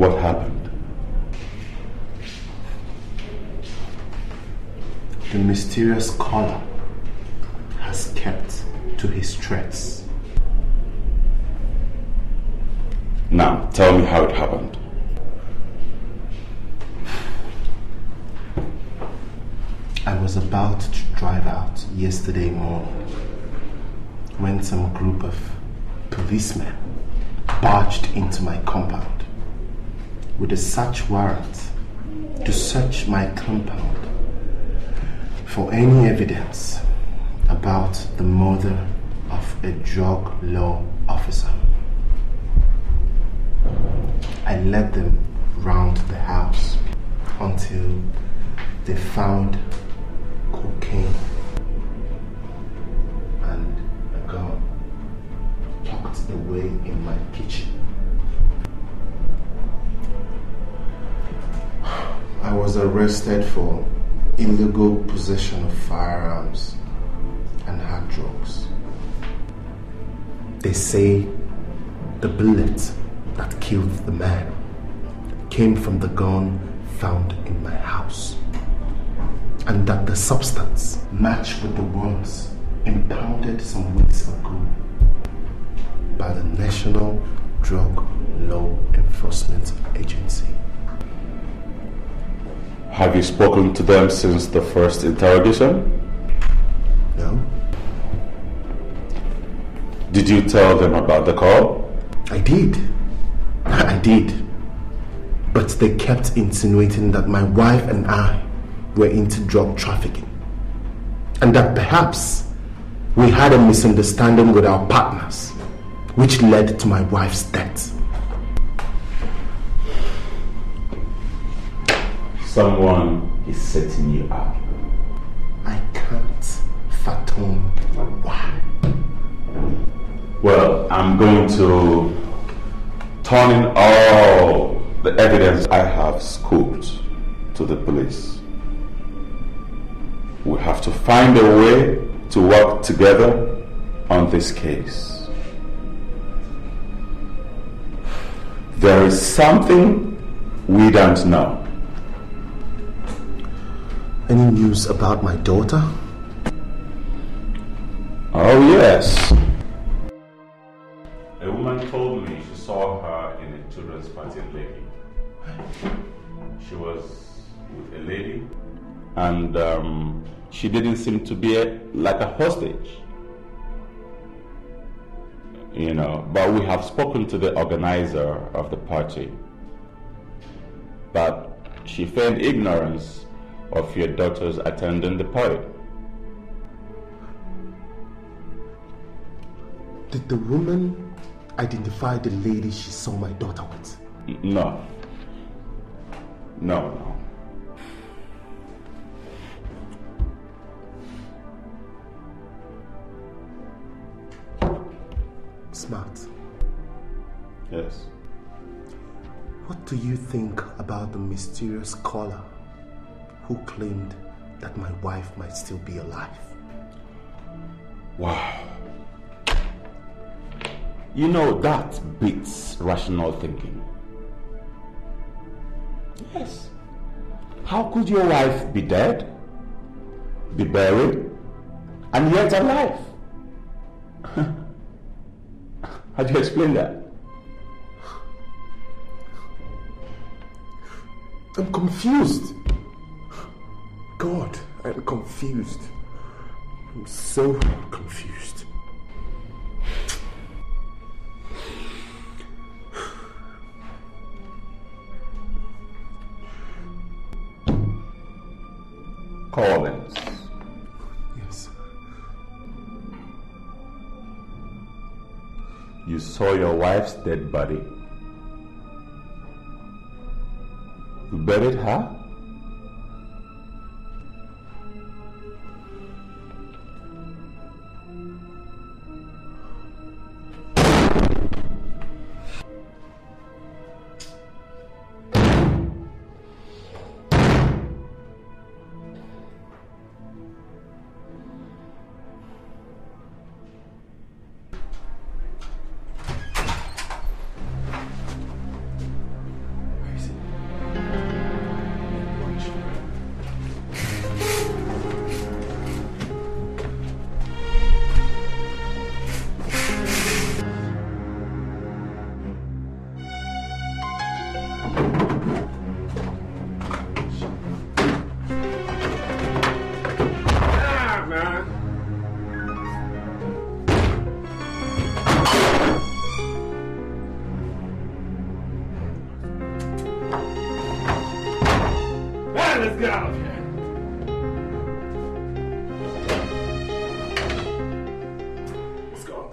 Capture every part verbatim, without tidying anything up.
What happened? The mysterious caller has kept to his threats. Now, tell me how it happened. I was about to drive out yesterday morning when some group of policemen barged into my compound with a search warrant to search my compound for any evidence about the murder of a drug law officer. I led them round the house until they found cocaine and a gun tucked away in my kitchen. I was arrested for illegal possession of firearms and hard drugs. They say the bullet that killed the man came from the gun found in my house, and that the substance matched with the ones impounded some weeks ago by the National Drug Law Enforcement Agency. Have you spoken to them since the first interrogation? No. Did you tell them about the call? I did. I did. But they kept insinuating that my wife and I were into drug trafficking, and that perhaps we had a misunderstanding with our partners, which led to my wife's death. Someone is setting you up. I can't fathom why. Well, I'm going to turn in all the evidence I have scooped to the police. We have to find a way to work together on this case. There is something we don't know. Any news about my daughter? Oh, yes. A woman told me she saw her in a children's party at Lekki. She was with a lady, and um, she didn't seem to be a, like a hostage. You know, but we have spoken to the organizer of the party. But she feigned ignorance of your daughter's attending the party. Did the woman identify the lady she saw my daughter with? No. No, no. Smart. Yes. What do you think about the mysterious caller who claimed that my wife might still be alive? Wow. You know, that beats rational thinking. Yes. How could your wife be dead, be buried, and yet alive? How do you explain that? I'm confused. God, I'm confused. I'm so confused. Collins. Yes. You saw your wife's dead body. You buried her? out of here. Let's go.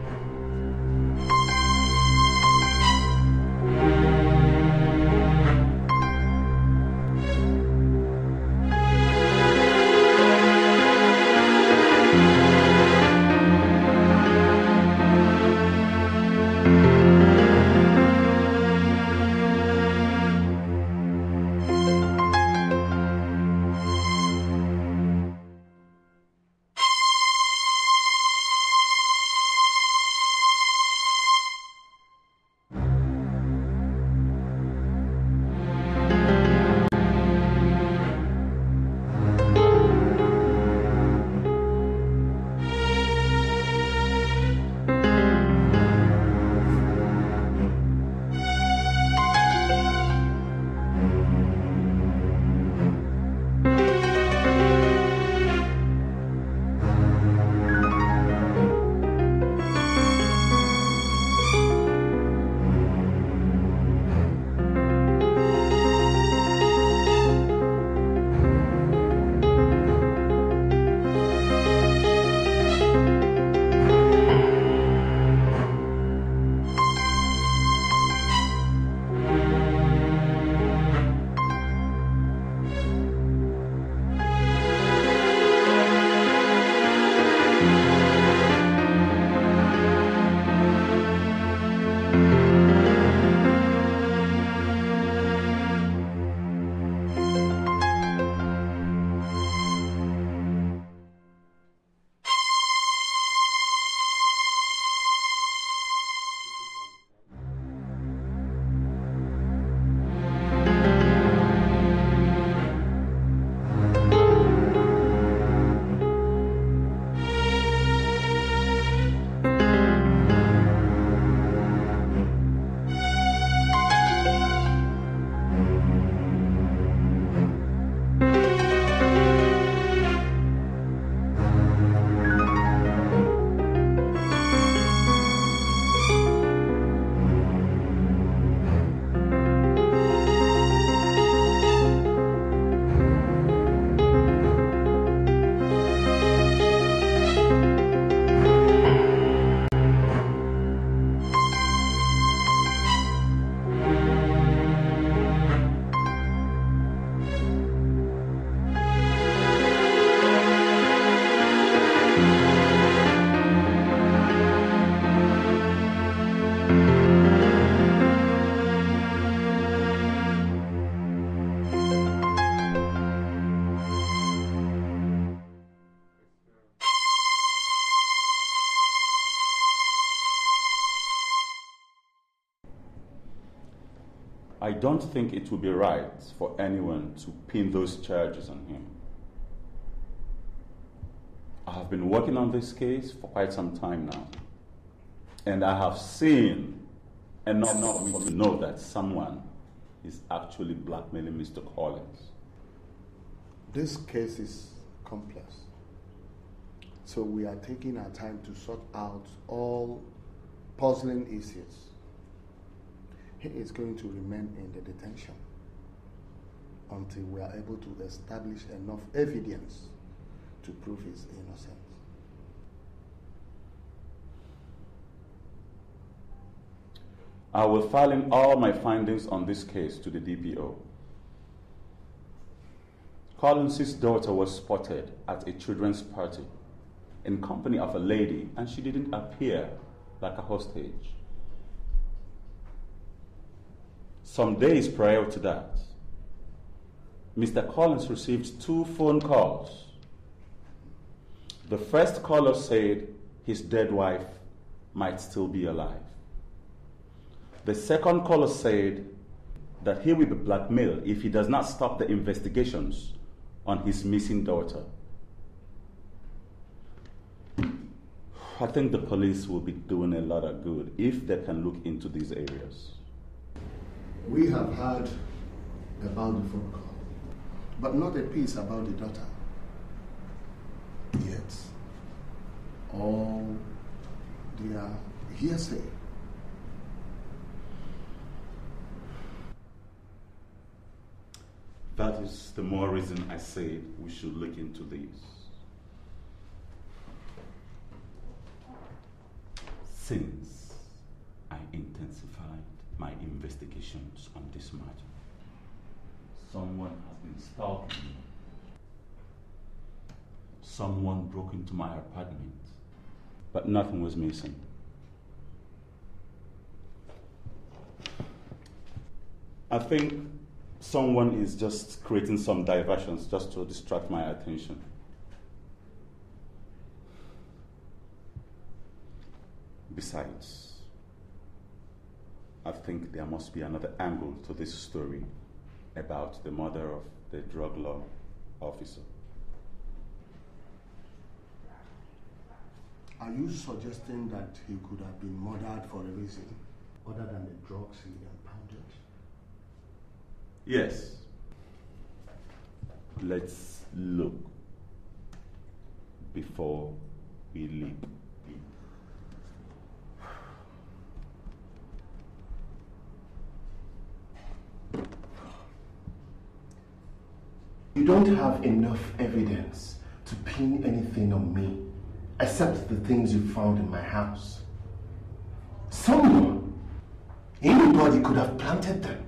I don't think it would be right for anyone to pin those charges on him. I have been working on this case for quite some time now, and I have seen enough for me to know that someone is actually blackmailing Mister Collins. This case is complex, so we are taking our time to sort out all puzzling issues. He is going to remain in the detention until we are able to establish enough evidence to prove his innocence. I will file in all my findings on this case to the D P O. Collins' daughter was spotted at a children's party in company of a lady, and she didn't appear like a hostage. Some days prior to that, Mister Collins received two phone calls. The first caller said his dead wife might still be alive. The second caller said that he will be blackmailed if he does not stop the investigations on his missing daughter. I think the police will be doing a lot of good if they can look into these areas. We have heard about the phone call, but not a piece about the daughter. Yet, all they are hearsay. That is the more reason I say we should look into this. Since I intensified my investigations on this matter, someone has been stalking me. Someone broke into my apartment, but nothing was missing. I think someone is just creating some diversions just to distract my attention. Besides, I think there must be another angle to this story about the murder of the drug law officer. Are you suggesting that he could have been murdered for a reason other than the drugs he impounded? Yes. Let's look before we leap. You don't have enough evidence to pin anything on me, except the things you found in my house. Someone, anybody could have planted them.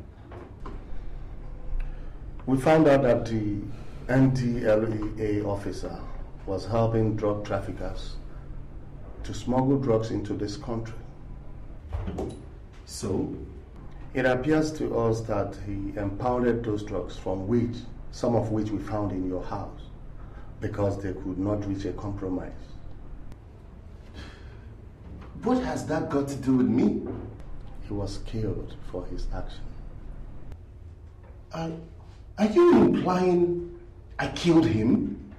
We found out that the N D L E A officer was helping drug traffickers to smuggle drugs into this country. So? It appears to us that he impounded those drugs, from which, some of which we found in your house, because they could not reach a compromise. What has that got to do with me? He was killed for his action. Are, are you implying I killed him?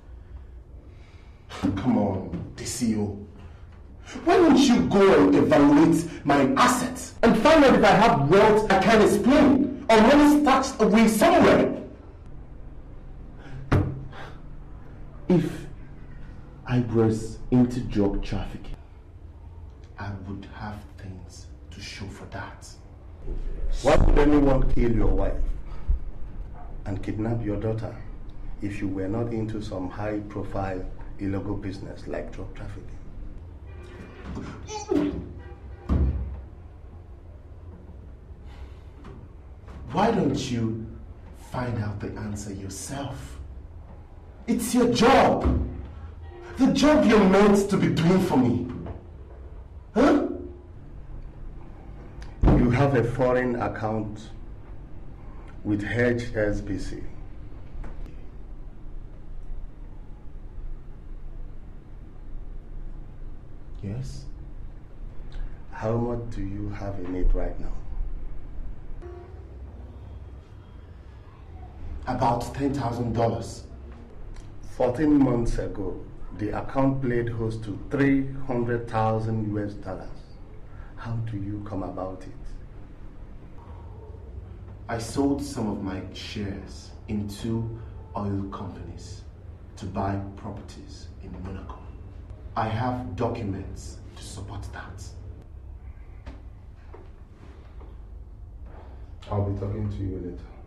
Come on, D C O. Why don't you go and evaluate my assets and find out if I have wealth I can't explain, or money stashed away somewhere? If I was into drug trafficking, I would have things to show for that. Why would anyone kill your wife and kidnap your daughter if you were not into some high-profile illegal business like drug trafficking? Why don't you find out the answer yourself? It's your job. The job you're meant to be doing for me. Huh? You have a foreign account with H S B C. Yes. How much do you have in it right now? About ten thousand dollars. fourteen months ago, the account played host to three hundred thousand U S dollars. How do you come about it? I sold some of my shares in two oil companies to buy properties in Monaco. I have documents to support that. I'll be talking to you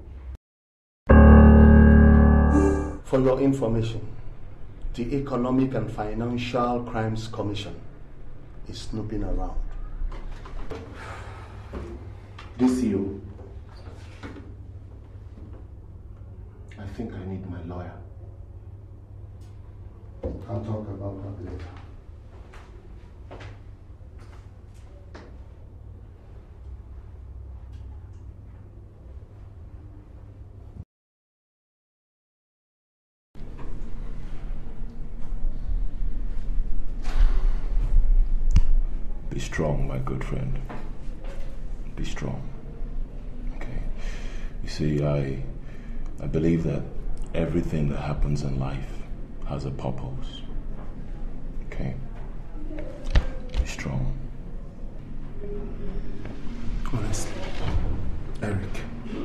later. For your information, the Economic and Financial Crimes Commission is snooping around. D C O, I think I need my lawyer. I'll talk about that later. Be strong, my good friend. Be strong. Okay. You see, I I believe that everything that happens in life has a purpose. Okay? Be strong. Honestly, Eric,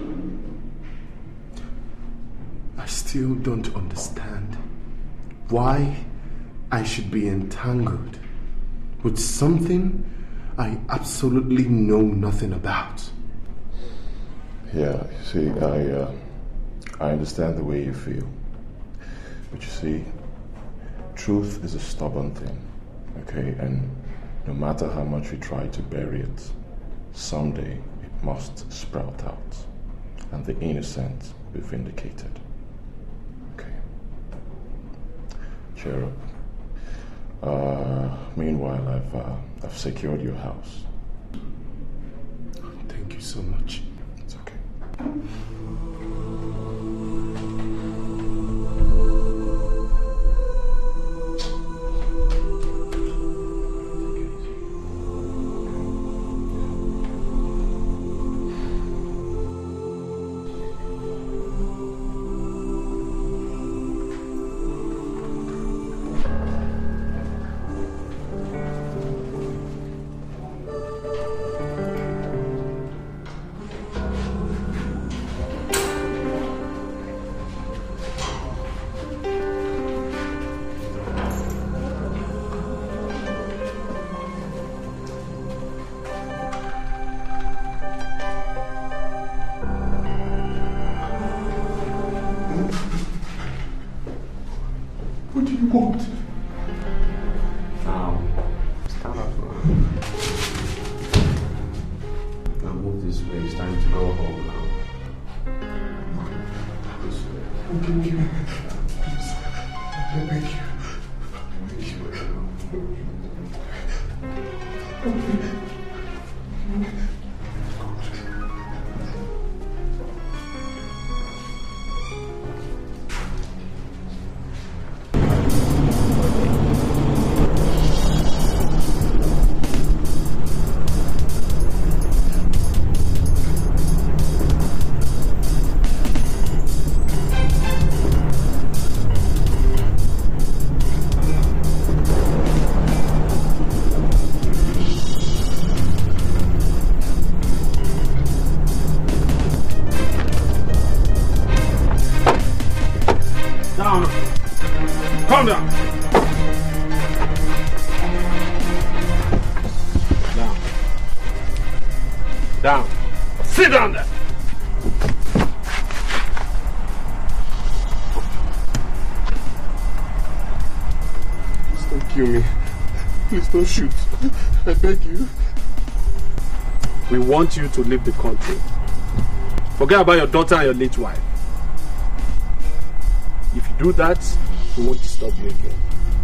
I still don't understand why I should be entangled with something I absolutely know nothing about. Yeah, you see, I uh, I understand the way you feel. But you see, truth is a stubborn thing, okay? And no matter how much we try to bury it, someday it must sprout out, and the innocent will be vindicated. Okay. Cheer up. Uh, meanwhile, I've uh, I've secured your house. Thank you so much. It's okay. What do you want? Um, stand up. Now move this way. It's time to go home now. This way. Thank you. Please. I beg you. Calm down. Down. Down. Sit down there. Please don't kill me. Please don't shoot. I beg you. We want you to leave the country. Forget about your daughter and your late wife. If you do that, we won't disturb you again.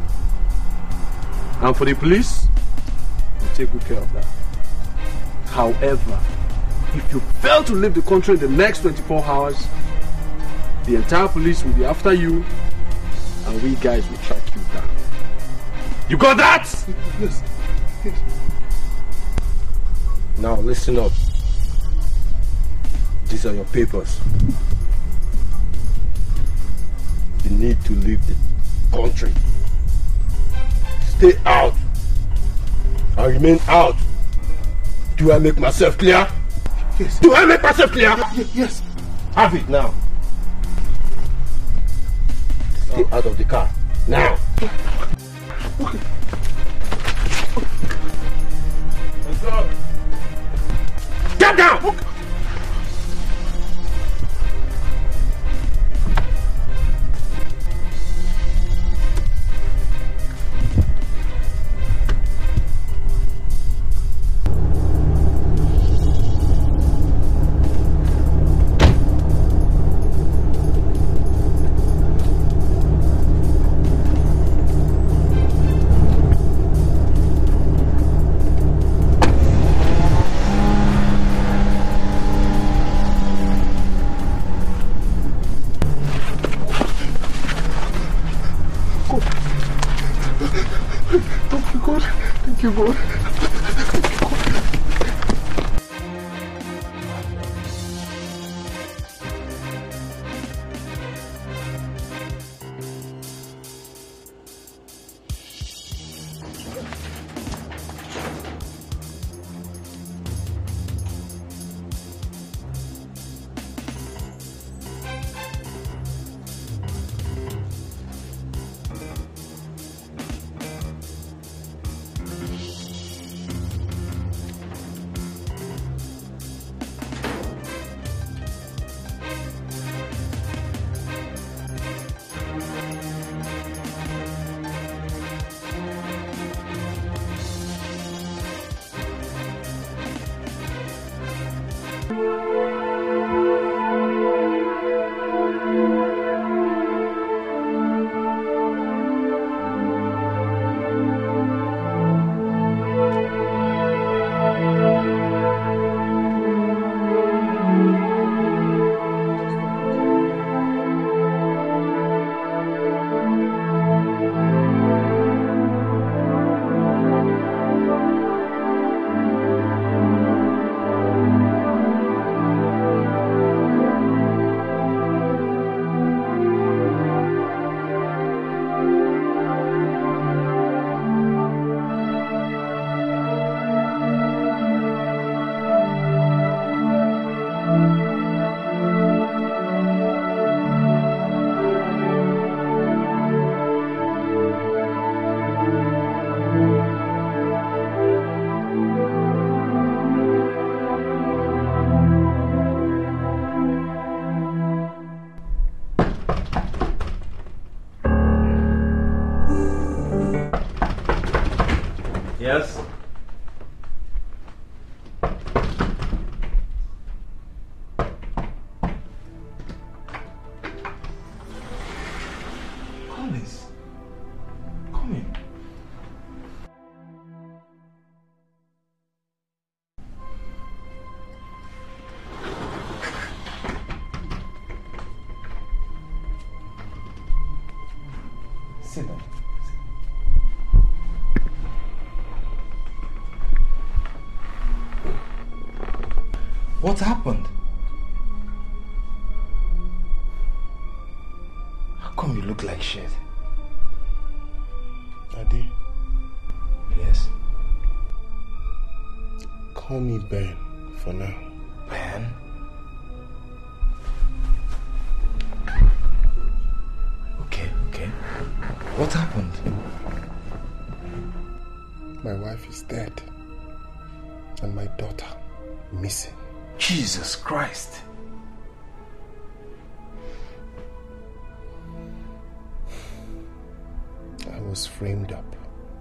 And for the police, we'll take good care of that. However, if you fail to leave the country in the next twenty-four hours, the entire police will be after you, and we guys will track you down. You got that? Yes. Yes. Now listen up. These are your papers. You need to leave the country. Stay out and remain out. Do I make myself clear? Yes. Do I make myself clear? Yes. Have it now. Stay out of the car. Now. Okay. Let's go. Get down! Okay. Yes? Collins, come in. Sit down. What happened? How come you look like shit? Adi, Yes. call me Ben for now. Ben? Okay, okay. What happened? My wife is dead. And my daughter missing. Jesus Christ. I was framed up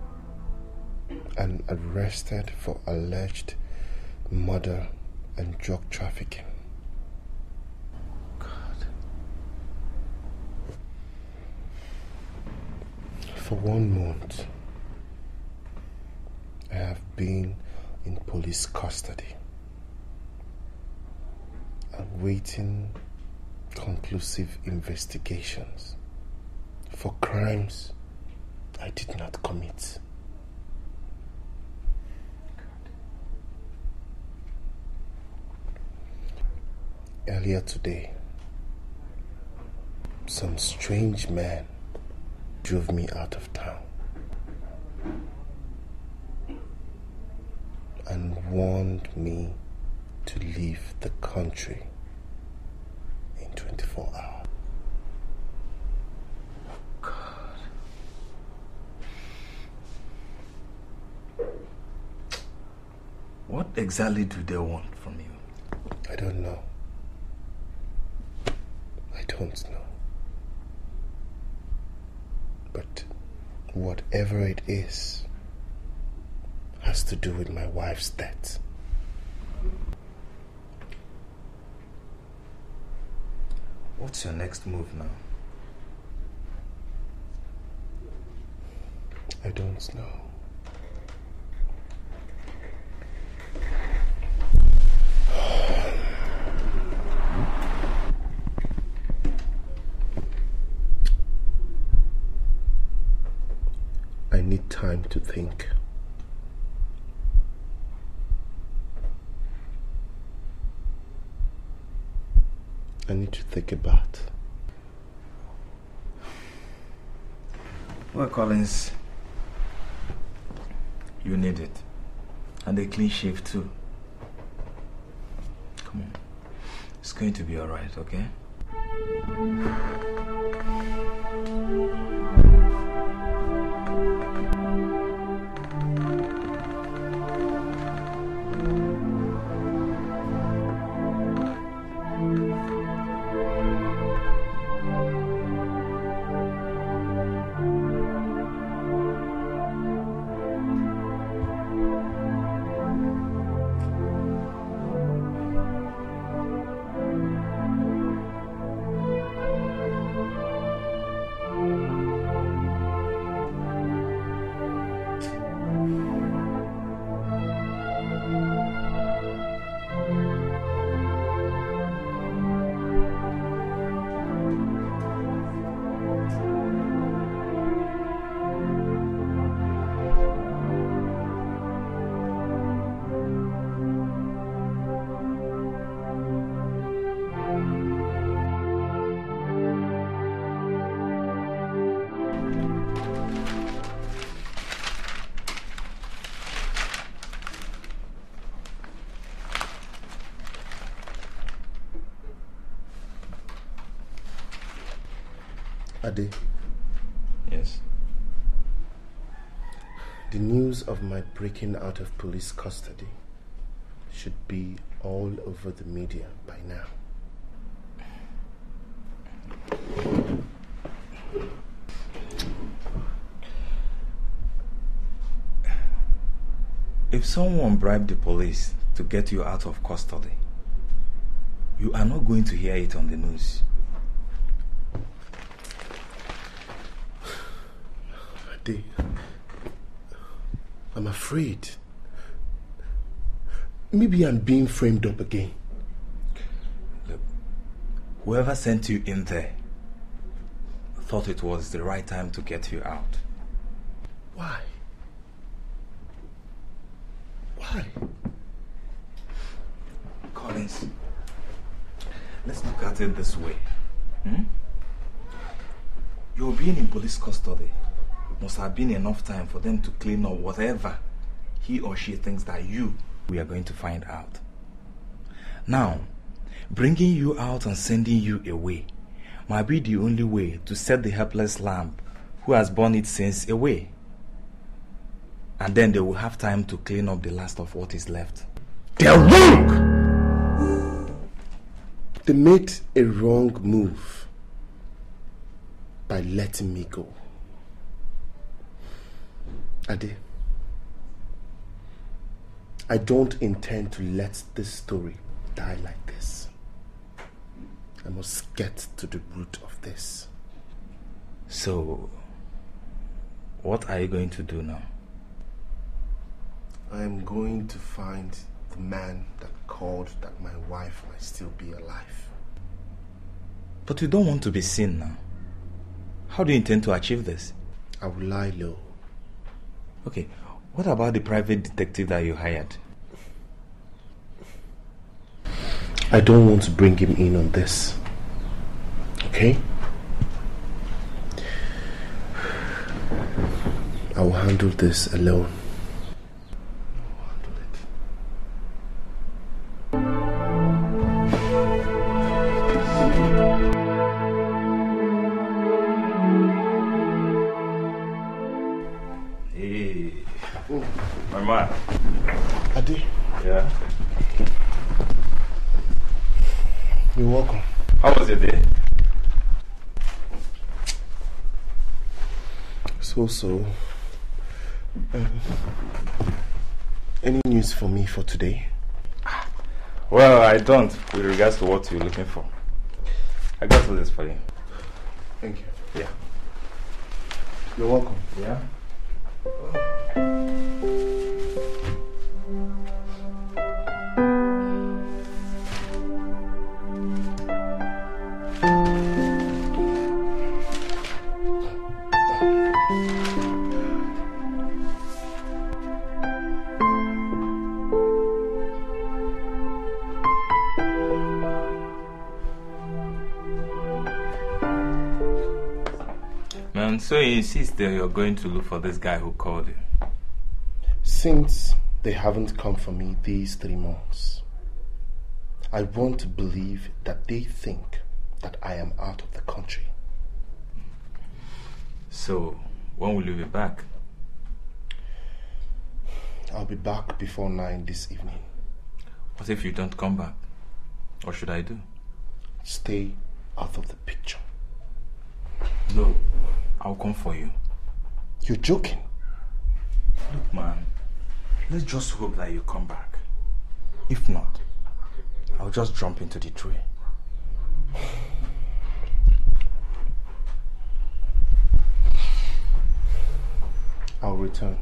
and arrested for alleged murder and drug trafficking. God. For one month, I have been in police custody, awaiting conclusive investigations for crimes I did not commit. Earlier today, some strange man drove me out of town and warned me to leave the country in twenty-four hours. God. What exactly do they want from you? I don't know. I don't know. But whatever it is has to do with my wife's death. What's your next move now? I don't know. I need time to think. I need to think about. Well, Collins, you need it. And a clean shave too. Come on. It's going to be alright, okay? Ade. Yes? The news of my breaking out of police custody should be all over the media by now. If someone bribed the police to get you out of custody, you are not going to hear it on the news. Ade, I'm afraid. Maybe I'm being framed up again. Look, whoever sent you in there thought it was the right time to get you out. Why? Why? Collins, let's look at it this way. Hmm? Your being in police custody must have been enough time for them to clean up whatever he or she thinks that you we are going to find out. Now, bringing you out and sending you away might be the only way to set the helpless lamb who has borne its sins away. And then they will have time to clean up the last of what is left. They're wrong! They made a wrong move by letting me go. Ade, I don't intend to let this story die like this. I must get to the root of this. So, what are you going to do now? I am going to find the man that called that my wife might still be alive. But you don't want to be seen now. How do you intend to achieve this? I will lie low. Okay, what about the private detective that you hired? I don't want to bring him in on this. Okay? I will handle this alone. Hey, my man. Ade. Yeah. You're welcome. How was your day? So so. Uh, any news for me for today? Well, I don't, with regards to what you're looking for. I got all this for you. Thank you. Yeah. You're welcome. Yeah. Man, so you insist that you're going to look for this guy who called you? Since they haven't come for me these three months, I want to believe that they think that I am out of the country. So, when will you be back? I'll be back before nine this evening. What if you don't come back? What should I do? Stay out of the picture. No, I'll come for you. You're joking. Look, man, let's just hope that you come back. If not, I'll just jump into the tree. I'll return.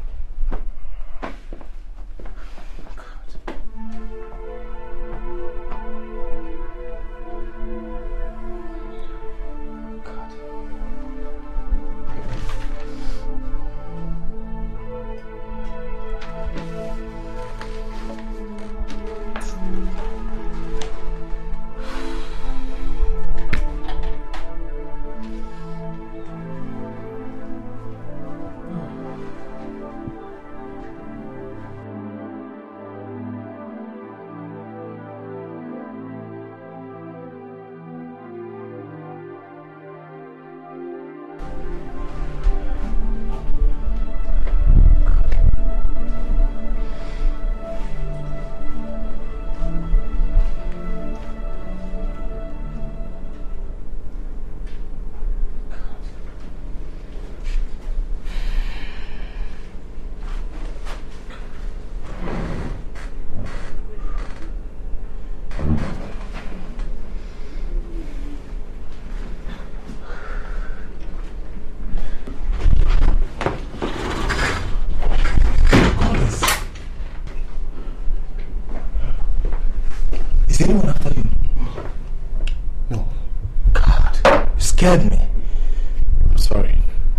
Is anyone after you? No. God, you scared me. I'm sorry.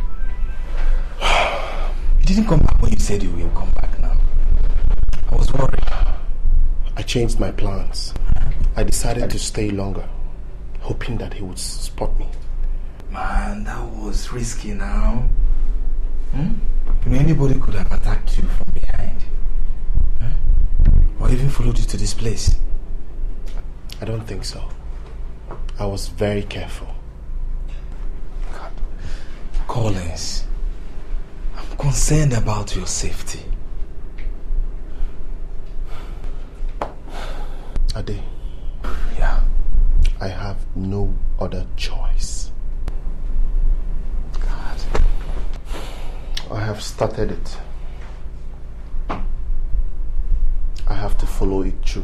You didn't come back when you said you will come back now. I was worried. I changed my plans. I decided to stay longer, hoping that he would spot me. Man, that was risky now. Hmm? You know, anybody could have attacked you from behind. Huh? Or even followed you to this place. I don't think so. I was very careful. God. Collins, I'm concerned about your safety. Ade. Yeah? I have no other choice. God. I have started it. I have to follow it through.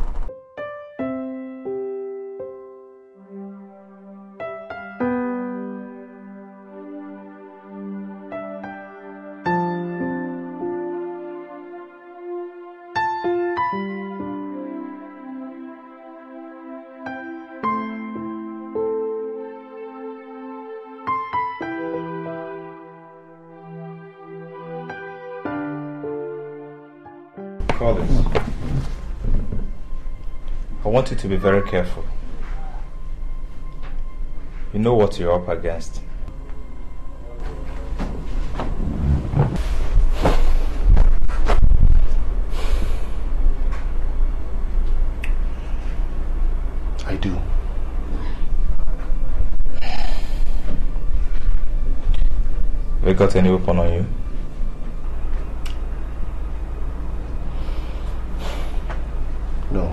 Collins, I want you to be very careful. You know what you're up against. I do. Have you got any weapon on you? No.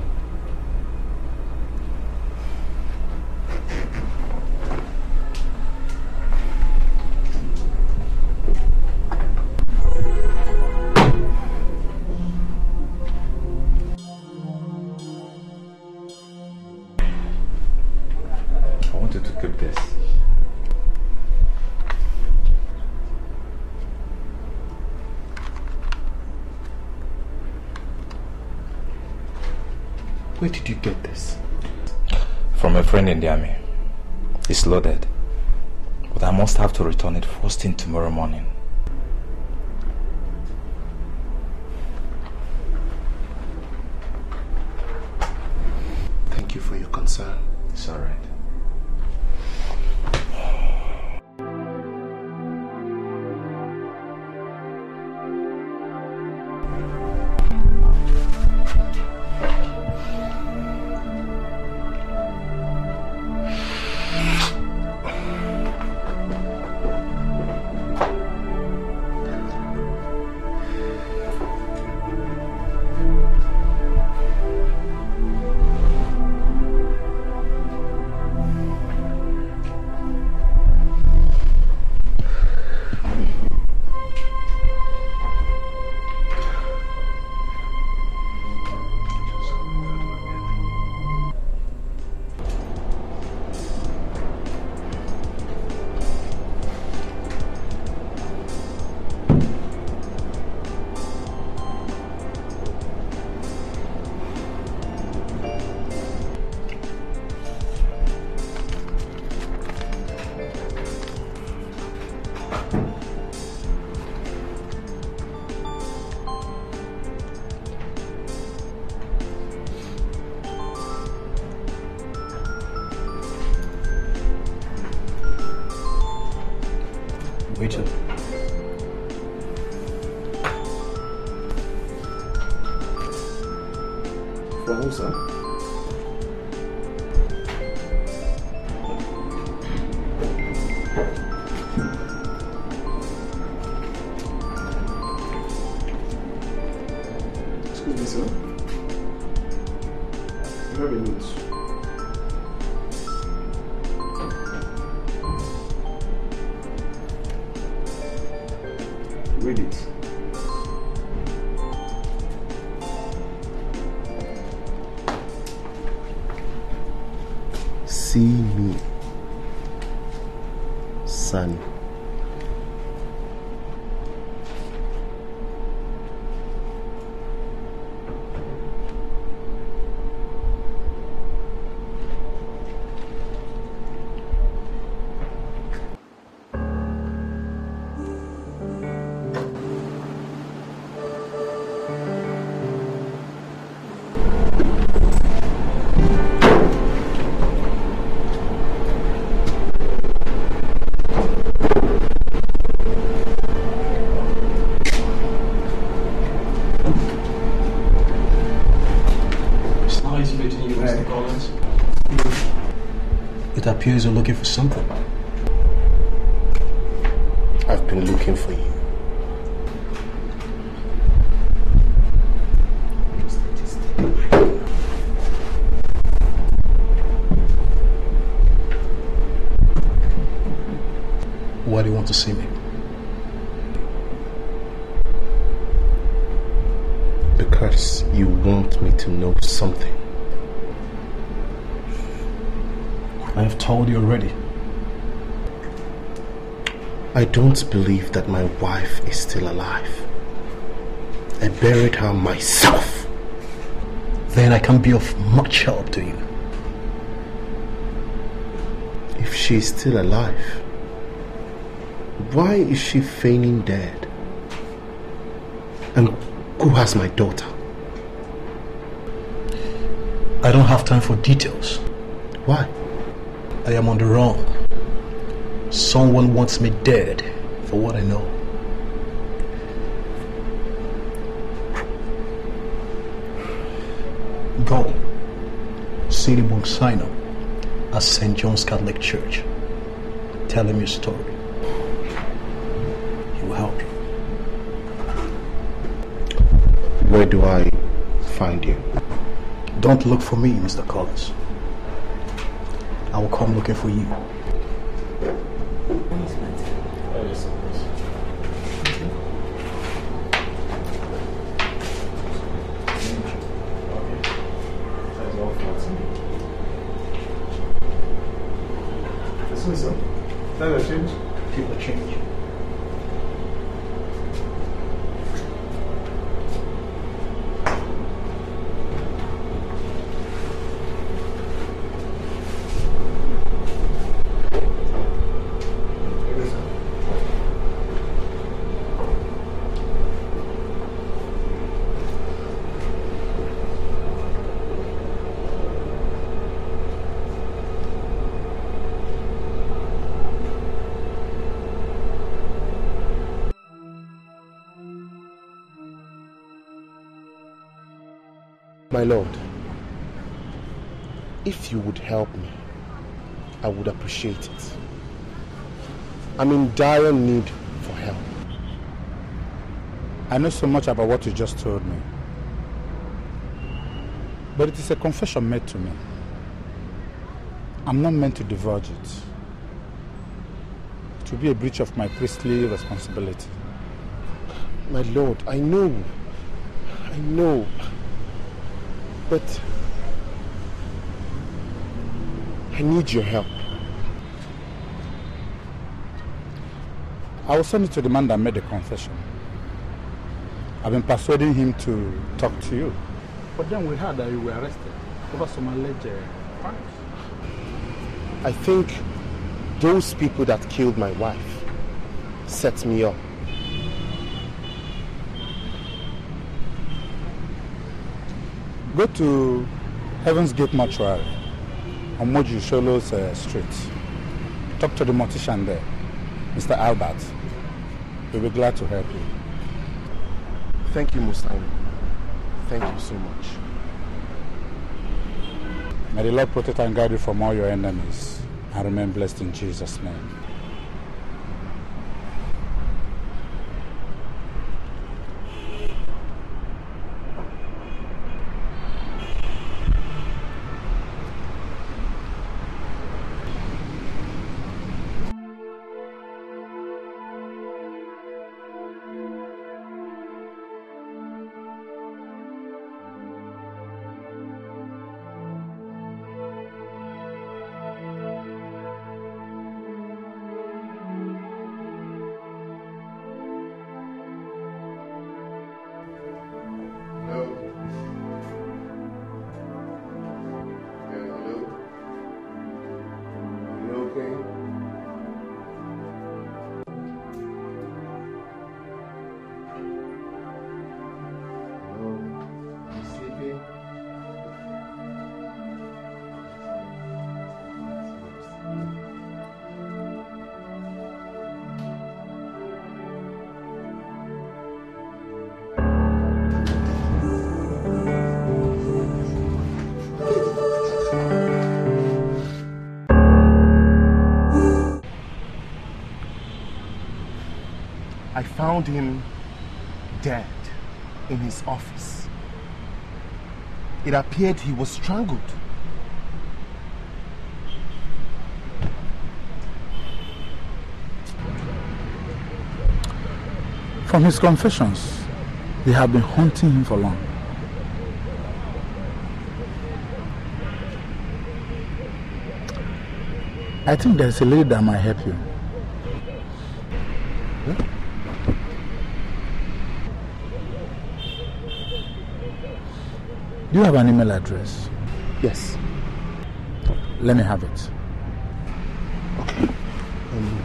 I want you to keep this. Where did you get this? From a friend in the army. It's loaded. But I must have to return it first thing tomorrow morning. Thank you for your concern. It's alright. Waiter. For who, sir? Excuse me, sir. You have a note. Read it. See me, son. Mister Collins? It appears you're looking for something. I've been looking for you. Why do you want to see me? Because you want me to know something. I have told you already. I don't believe that my wife is still alive. I buried her myself. Then I can be of much help to you. If she is still alive, why is she feigning dead? And who has my daughter? I don't have time for details. Why? I am on the run. Someone wants me dead for what I know. Go. See the monk sign up at Saint John's Catholic Church. Tell him your story. He will help you. Where do I find you? Don't look for me, Mister Collins. I will come looking for you. Change? Keep the change. My lord, if you would help me, I would appreciate it. I'm in dire need for help. I know so much about what you just told me. But it is a confession made to me. I'm not meant to divulge it. It will be a breach of my priestly responsibility. My lord, I know. I know. But I need your help. I will send it to the man that made the confession. I've been persuading him to talk to you. But then we heard that you were arrested over some alleged crimes. I think those people that killed my wife set me up. Go to Heaven's Gate Mortuary on Moju Sholo's uh, street. Talk to the mortician there, Mister Albert. He'll be glad to help you. Thank you, Mustaine. Thank you so much. May the Lord protect and guide you from all your enemies, and remain blessed in Jesus' name. found him dead in his office. It appeared he was strangled. From his confessions, they have been hunting him for long. I think there's a lady that might help you. Huh? Do you have an email address? Yes. Let me have it. Okay. Um,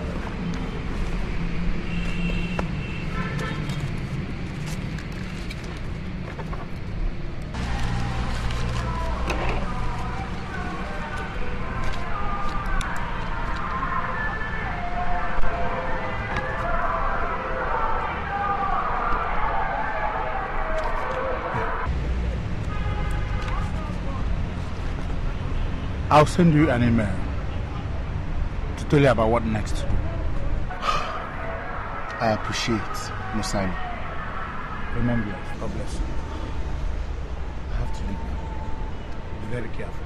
I'll send you an email to tell you about what next to do. I appreciate Musaini. Remember, God bless you. I have to leave now. Be very careful.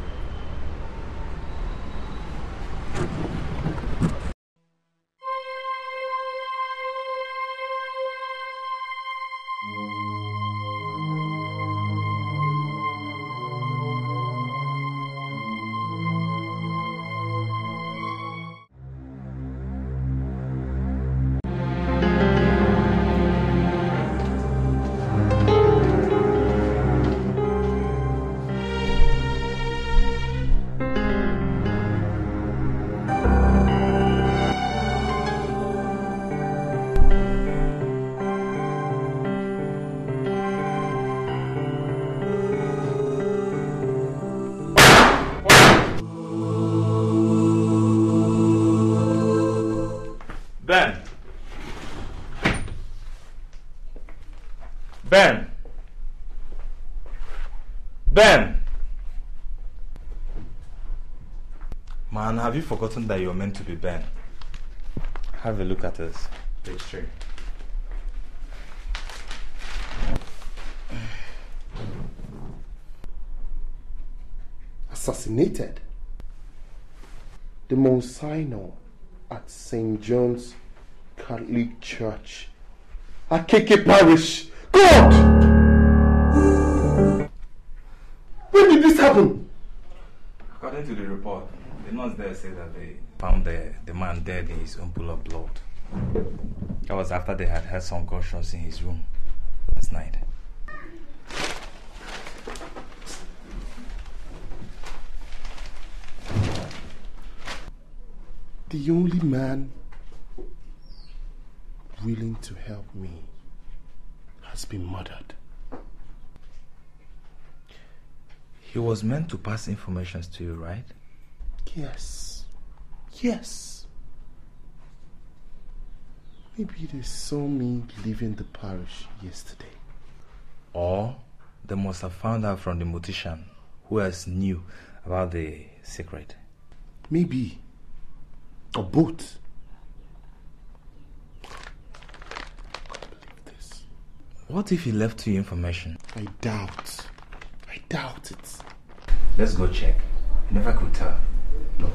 Ben! Ben! Ben! Man, have you forgotten that you're meant to be Ben? Have a look at this. Page three. Assassinated. The Monsignor at Saint John's Catholic Church, Akeke Parish. God! When did this happen? According to the report, the nurse there said that they found the, the man dead in his own pool of blood. That was after they had heard some gunshots in his room last night. The only man willing to help me has been murdered. He was meant to pass information to you, right? Yes. Yes. Maybe they saw me leaving the parish yesterday. Or they must have found out from the mortician who else knew about the secret. Maybe. Or both. I can't believe this. What if he left you information? I doubt. I doubt it. Let's go check. You never could tell. Look.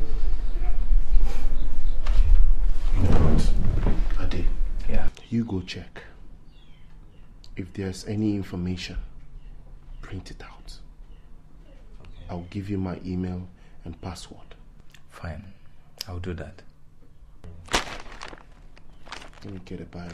You know what? Ade. Yeah. You go check. If there's any information, print it out. Okay. I'll give you my email and password. Fine. I'll do that. Let me get a biro.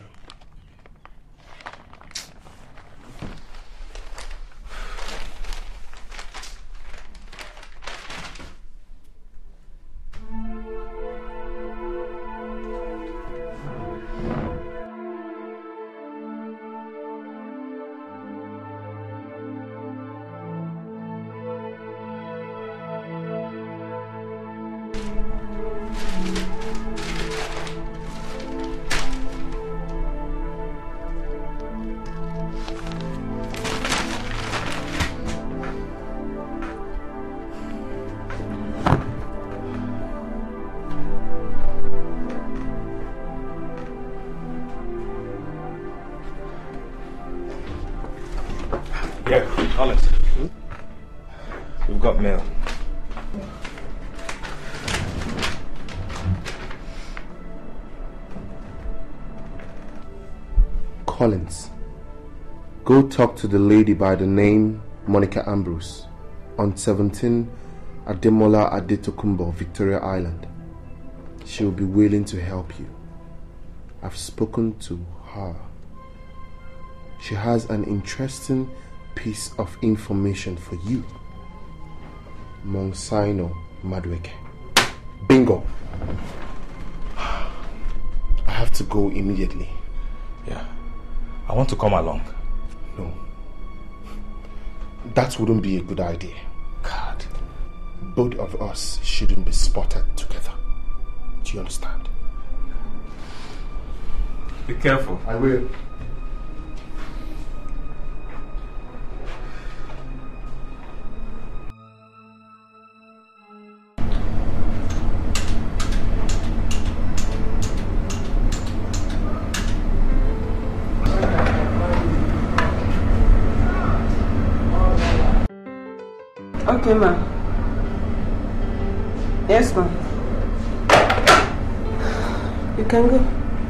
Collins, hmm? We've got mail. Collins, go talk to the lady by the name Monica Ambrose on seventeen Ademola Adetokunbo, Victoria Island. She will be willing to help you. I've spoken to her. She has an interesting piece of information for you. Monsignor Madueke. Bingo. I have to go immediately. Yeah. I want to come along. No. That wouldn't be a good idea. God. Both of us shouldn't be spotted together. Do you understand? Be careful. I will. Okay, ma'am. Yes, ma'am. You can go.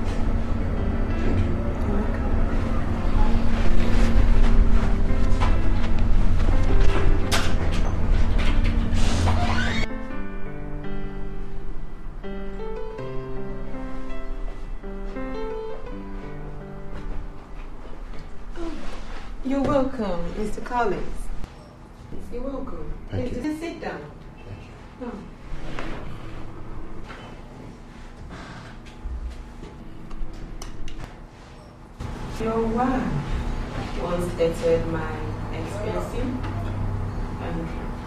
You're welcome, Mister Collins. You're welcome. Thank Please, you. just sit down. Oh. Your wife once dated my expensive and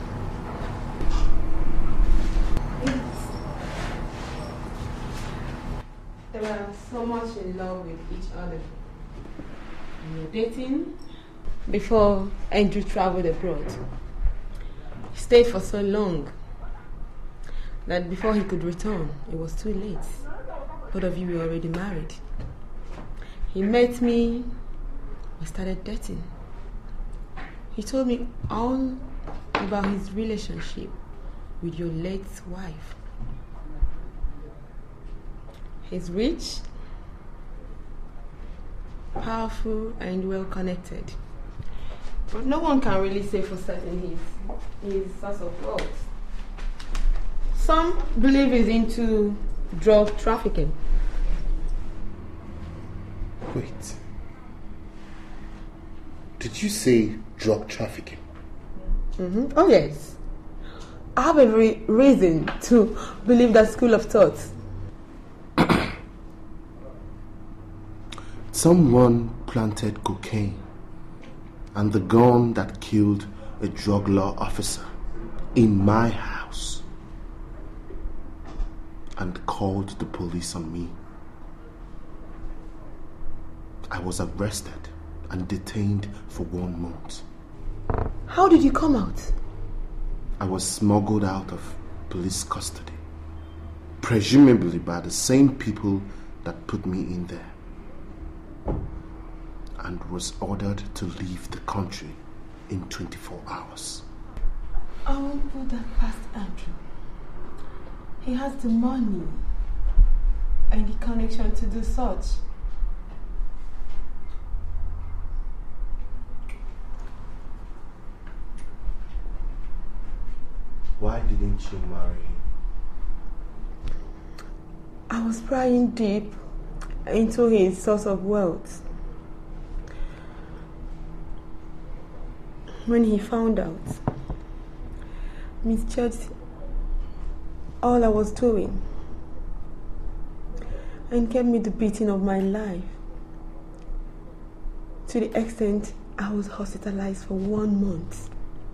yes. They were so much in love with each other. We were dating before Andrew traveled abroad. He stayed for so long that before he could return, it was too late. Both of you were already married. He met me, we started dating. He told me all about his relationship with your late wife. He's rich, powerful, and well connected. But no one can really say for certain he's his source of wealth. Some believe he's into drug trafficking. Wait. Did you say drug trafficking? Mm-hmm. Oh yes. I have every reason to believe that school of thought. Someone planted cocaine and the gun that killed a drug law officer in my house and called the police on me. I was arrested and detained for one month. How did you come out? I was smuggled out of police custody, presumably by the same people that put me in there, and was ordered to leave the country in twenty-four hours. I won't put that past Andrew. He has the money and the connection to do such. Why didn't you marry him? I was prying deep into his source of wealth. When he found out, misjudged all I was doing and gave me the beating of my life, to the extent I was hospitalized for one month.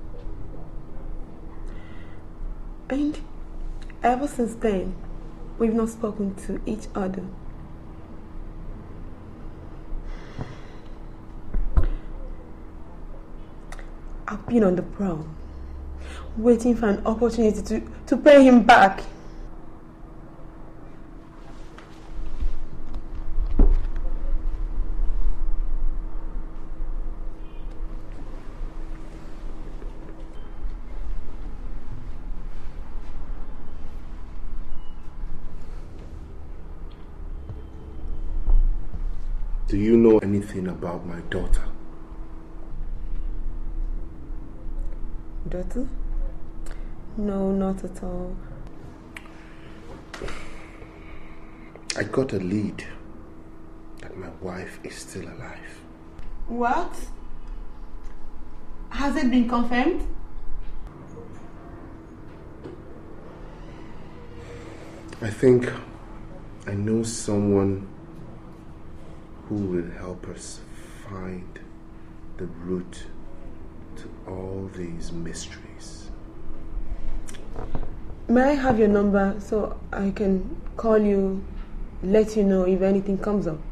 And ever since then, we've not spoken to each other. I've been on the prowl, waiting for an opportunity to, to pay him back. Do you know anything about my daughter? Daughter? No, not at all. I got a lead that my wife is still alive. What? Has it been confirmed? I think I know someone who will help us find the root to all these mysteries. May I have your number so I can call you, let you know if anything comes up?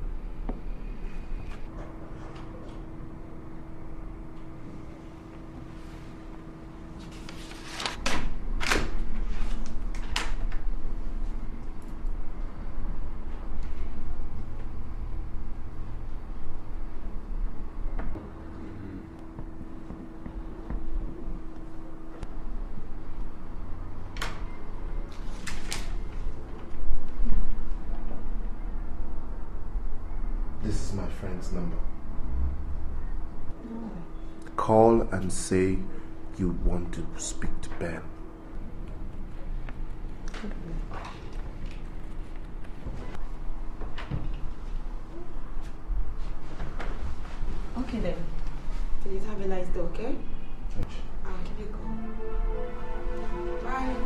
This is my friend's number. Call and say you want to speak to Ben. Okay then. Please have a nice day, okay? Thanks. I'll give you a call. Bye.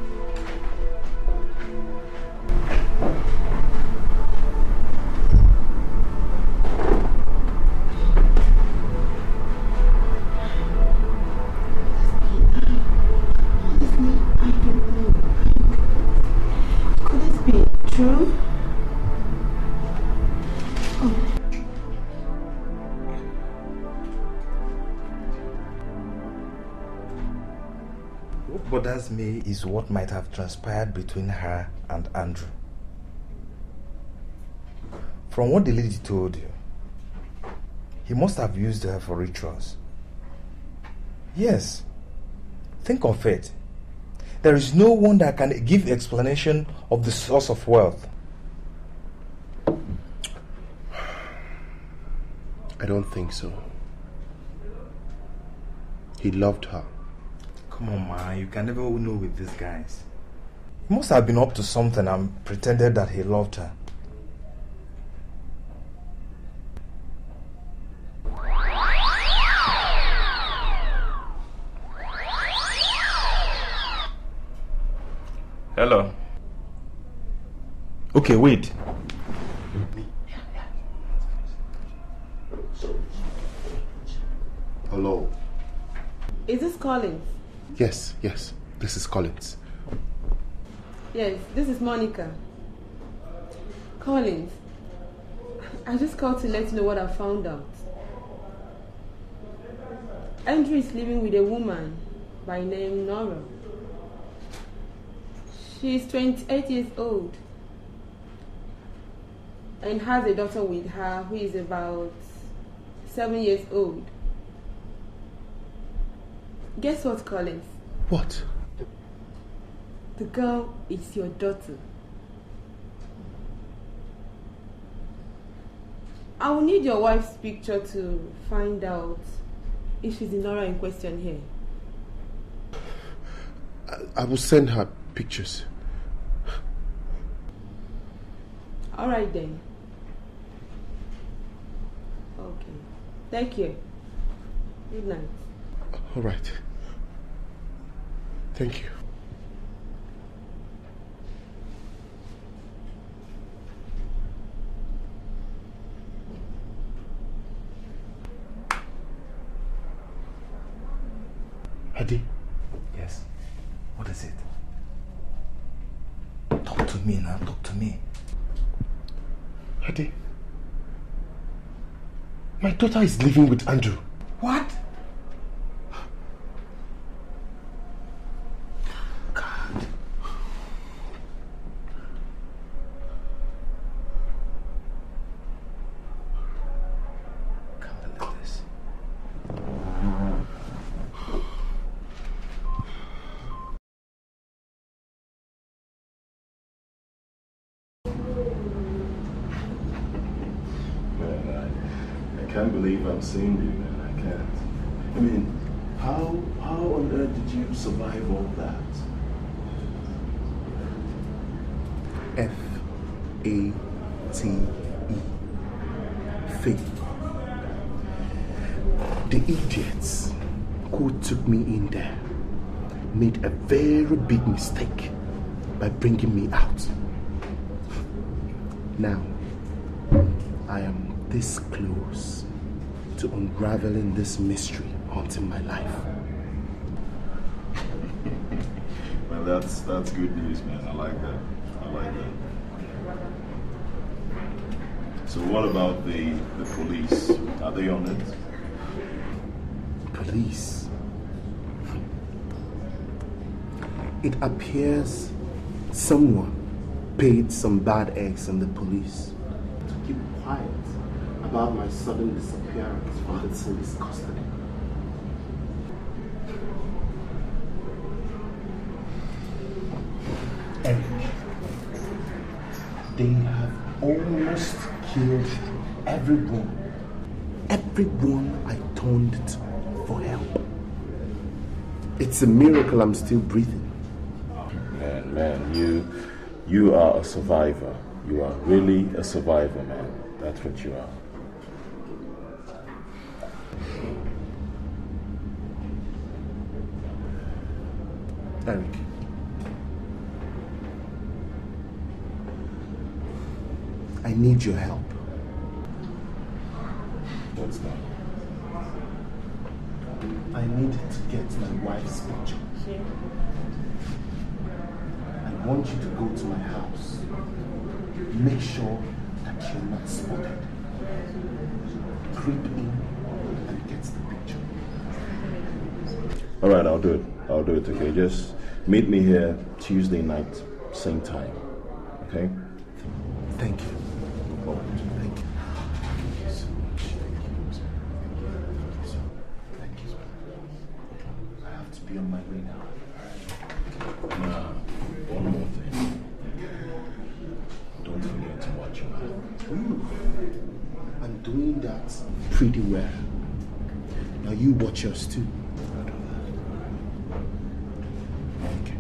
True? Oh. What bothers me is what might have transpired between her and Andrew. From what the lady told you, he must have used her for rituals. Yes. Think of it. There is no one that can give explanation of the source of wealth. I don't think so. He loved her. Come on, man. You can never know with these guys. He must have been up to something and pretended that he loved her. Hello. Okay, wait. Hello. Is this Collins? Yes, yes. This is Collins. Yes, this is Monica. Collins, I just called to let you know what I found out. Andrew is living with a woman by name Nora. She is twenty-eight years old and has a daughter with her who is about seven years old. Guess what, Collins? What? The girl is your daughter. I will need your wife's picture to find out if she's the Nora in question here. I, I will send her pictures. All right then. Okay. Thank you. Good night. All right. Thank you. Hadi? Yes. What is it? Talk to me now. Talk to me. Hadi? My daughter is living with Andrew. What? can't believe I'm seeing you, man. I can't. I mean, how how on earth did you survive all that? F A T E. Fate. The idiots who took me in there made a very big mistake by bringing me out. Now, I am this close to unraveling this mystery haunting my life. Well, that's that's good news, man. I like that. I like that. So what about the the police? Are they on it? Police? It appears someone paid some bad eggs in the police to keep quiet about my sudden disappearance from the police custody. And they have almost killed everyone. Everyone I turned to for help. It's a miracle I'm still breathing. Man, man, you you are a survivor. You are really a survivor, man. That's what you are. Eric. I need your help. What's that? I need to get my wife's picture. I want you to go to my house. Make sure that you're not spotted. Creep in and get the picture. All right, I'll do it. I'll do it, okay? Just meet me here Tuesday night, same time, okay? Thank you. Oh, thank you. Thank you so much. Thank you so much. Thank you so much. I have to be on my way now. Now, one more thing. Don't forget to watch your hand. I'm doing that pretty well. Now you watch yours too. Okay.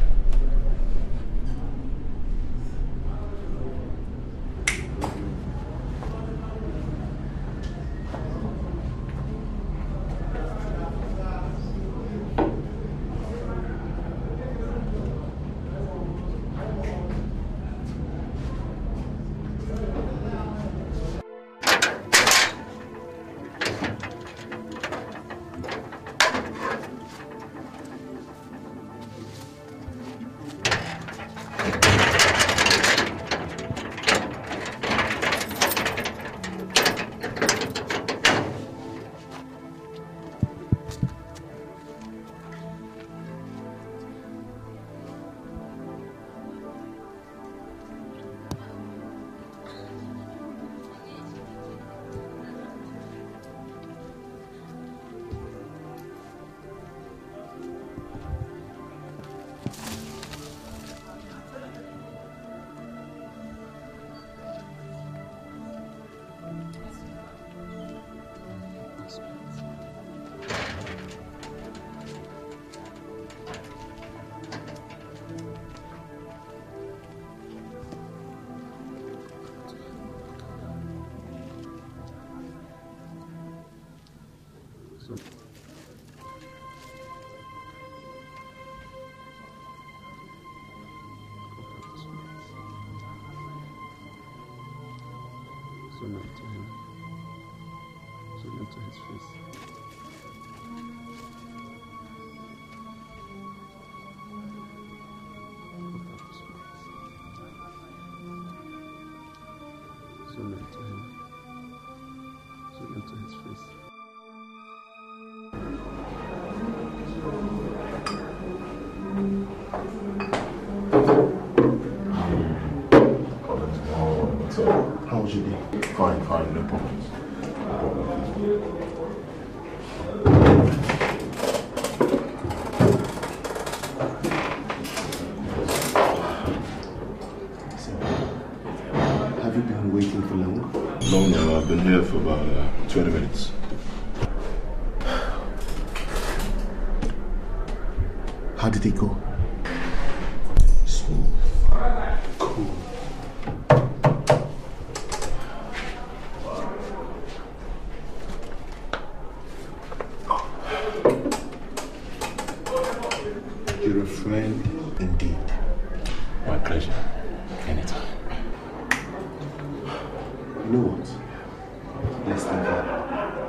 So not to him. So not to his face. So not to him. So not to his face. How was your day? Fine, fine, no problems. No problems. So, have you been waiting for long? No, no, I've been here for about uh, twenty minutes. How did it go? Smooth. Cool. You're a friend indeed. My pleasure. Anytime. You know what? Let's leave that.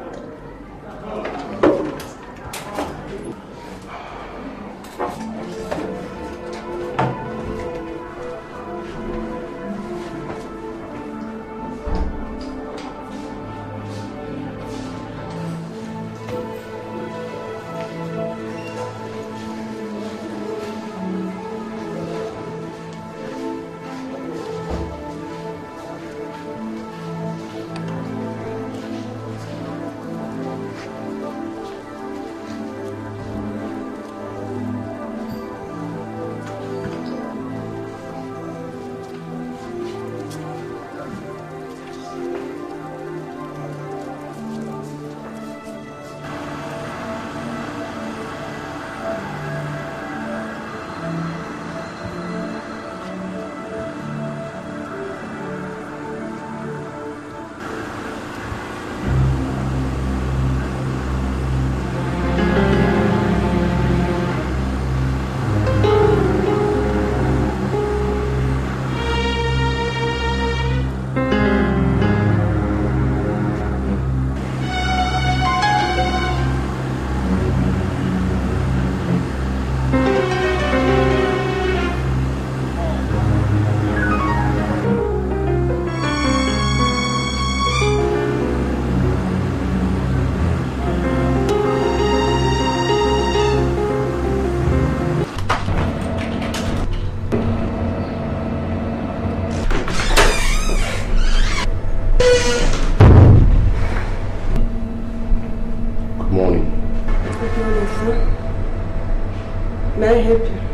May I help you?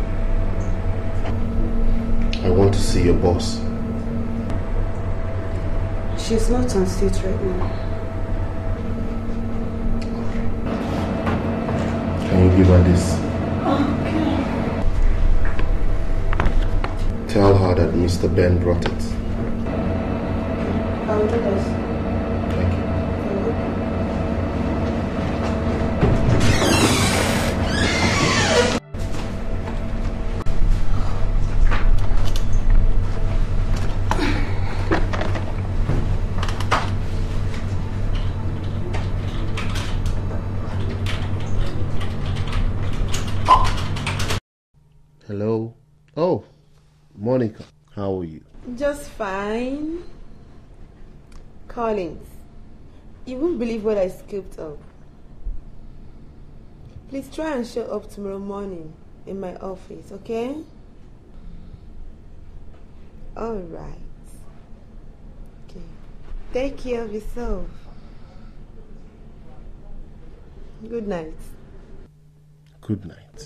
I want to see your boss. She's not on seat right now. Can you give her this? Okay. Tell her that Mister Ben brought it. I'll do this. Thank you. Hello. Oh, Monica, how are you? Just fine. Collins, you won't believe what I scooped up. Please try and show up tomorrow morning in my office, okay? All right. Okay. Take care of yourself. Good night. Good night.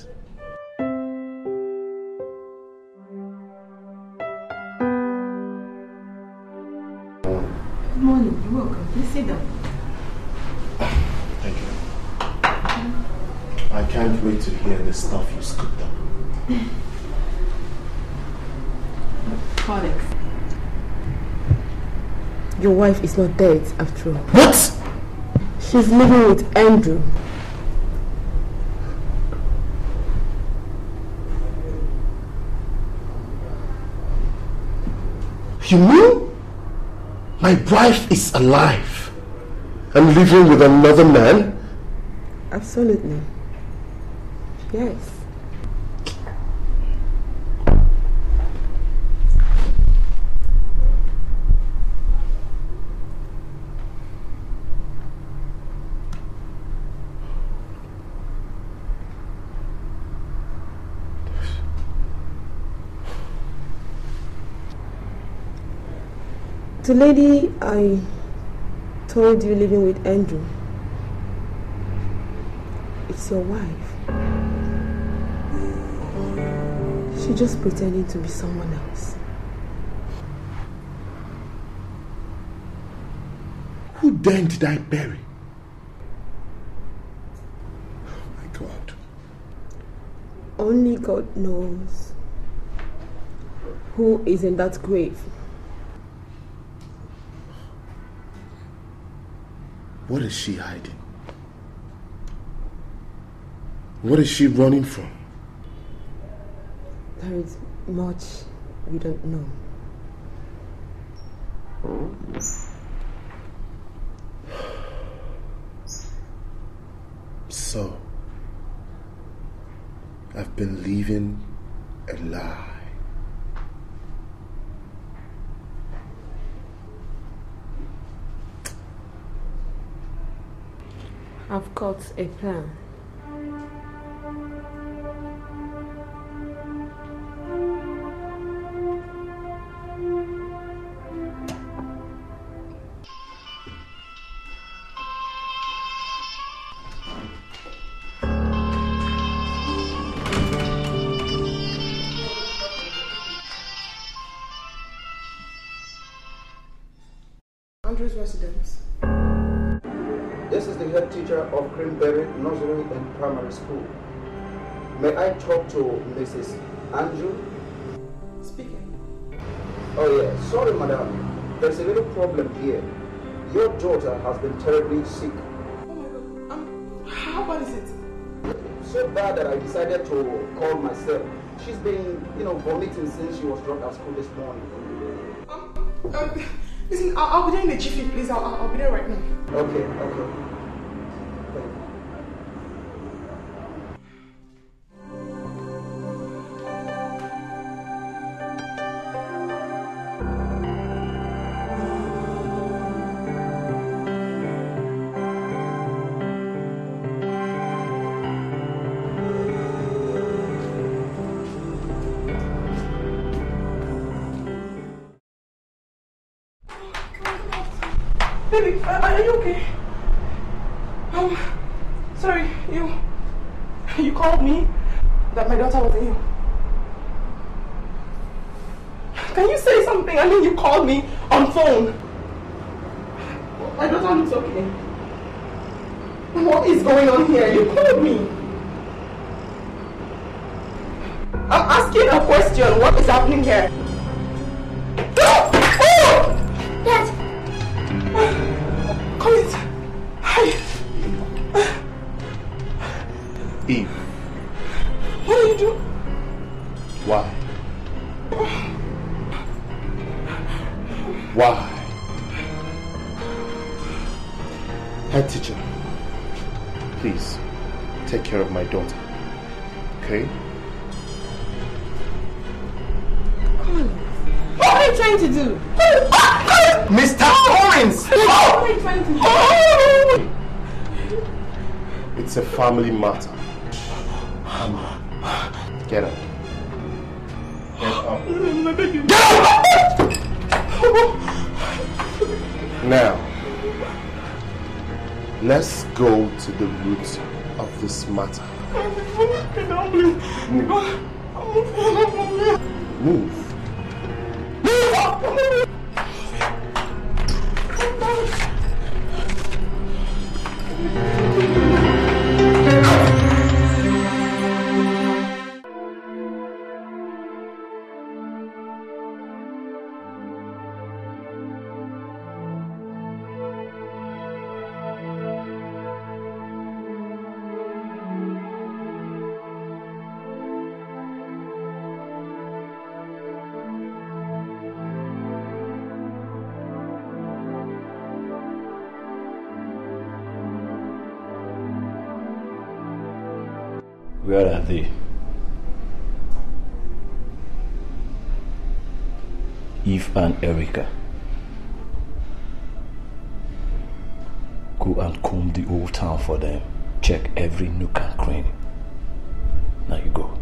Good morning. You're welcome. Please sit down. Thank you. I can't wait to hear the stuff you scooped up. Alex, your wife is not dead after all. What? She's living with Andrew. You mean my wife is alive and living with another man? Absolutely. Yes. The lady I told you living with Andrew, it's your wife. She's just pretending to be someone else. Who then did I bury? Oh my God. Only God knows who is in that grave. What is she hiding? What is she running from? There is much we don't know. So, I've been living a lie. I've got a plan. Andrew's residence. This is the head teacher of Greenberry Nursery and Primary School. May I talk to Missus Andrew? Speaking. Oh yeah, sorry madam. There's a little problem here. Your daughter has been terribly sick. Oh my God. Um, how bad is it? So bad that I decided to call myself. She's been, you know, vomiting since she was dropped at school this morning. Um, um listen, I'll, I'll be there in a jiffy, please. I'll, I'll be there right now. Okay, okay. Thank you. Baby, are, are you okay? Um, sorry, you, you called me that my daughter wasn't ill. Can you say something? I mean, you called me on phone. My daughter looks okay. What is going on here? You called me. I'm asking a question. What is happening here? Oh! Oh! Dad! Come in. Hi. Eve. What are you doing? Why? Why? Head teacher, please take care of my daughter. Okay? What are you trying to do? Mister Collins! What are you trying to do? It's a family matter. Um, get up. Get up. Get up! Now, let's go to the root of this matter. Move. Move. Where are they? Eve and Erica. Go and comb the old town for them. Check every nook and cranny. Now you go.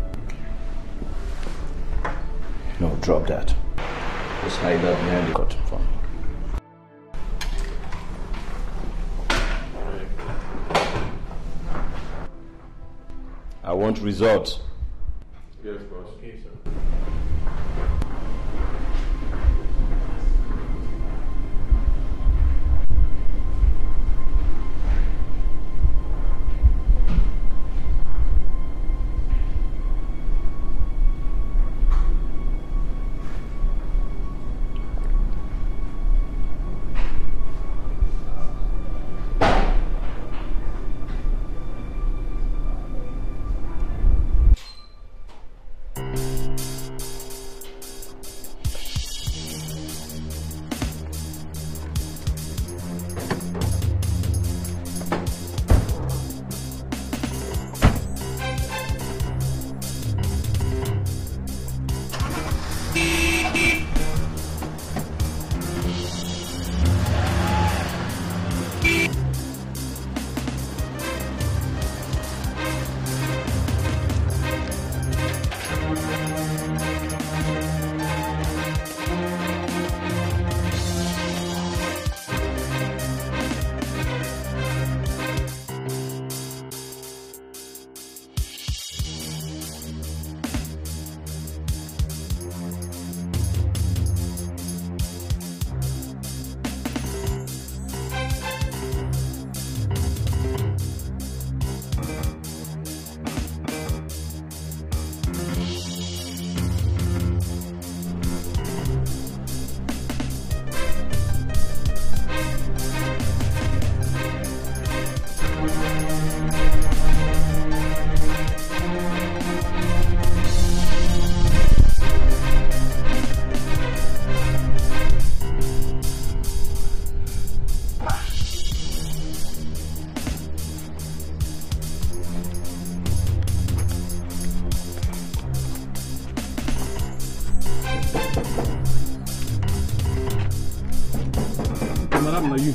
No, drop that. Just hide that behind the curtain for me. I want results. Yes, boss. Okay, sir. one are you?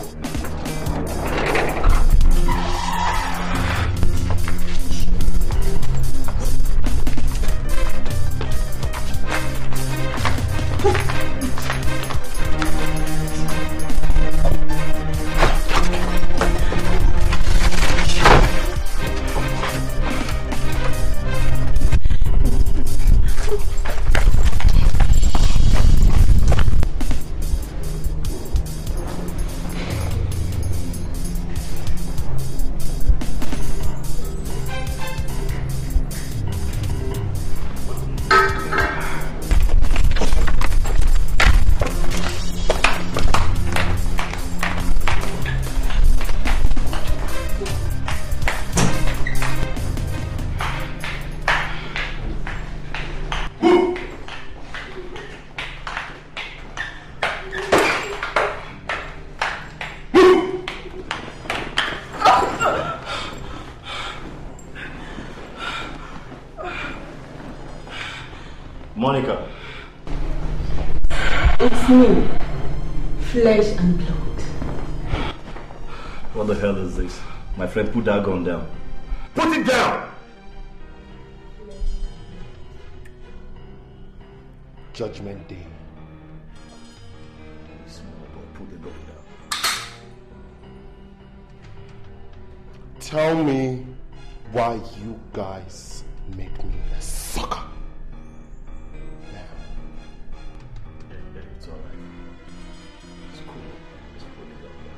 Monica. It's me. Flesh and blood. What the hell is this? My friend, put that gun down. Put it down! Judgment Day. Small boy, put the gun down. Tell me why you guys make me a sucker. It's alright. It's cool. Just put it down.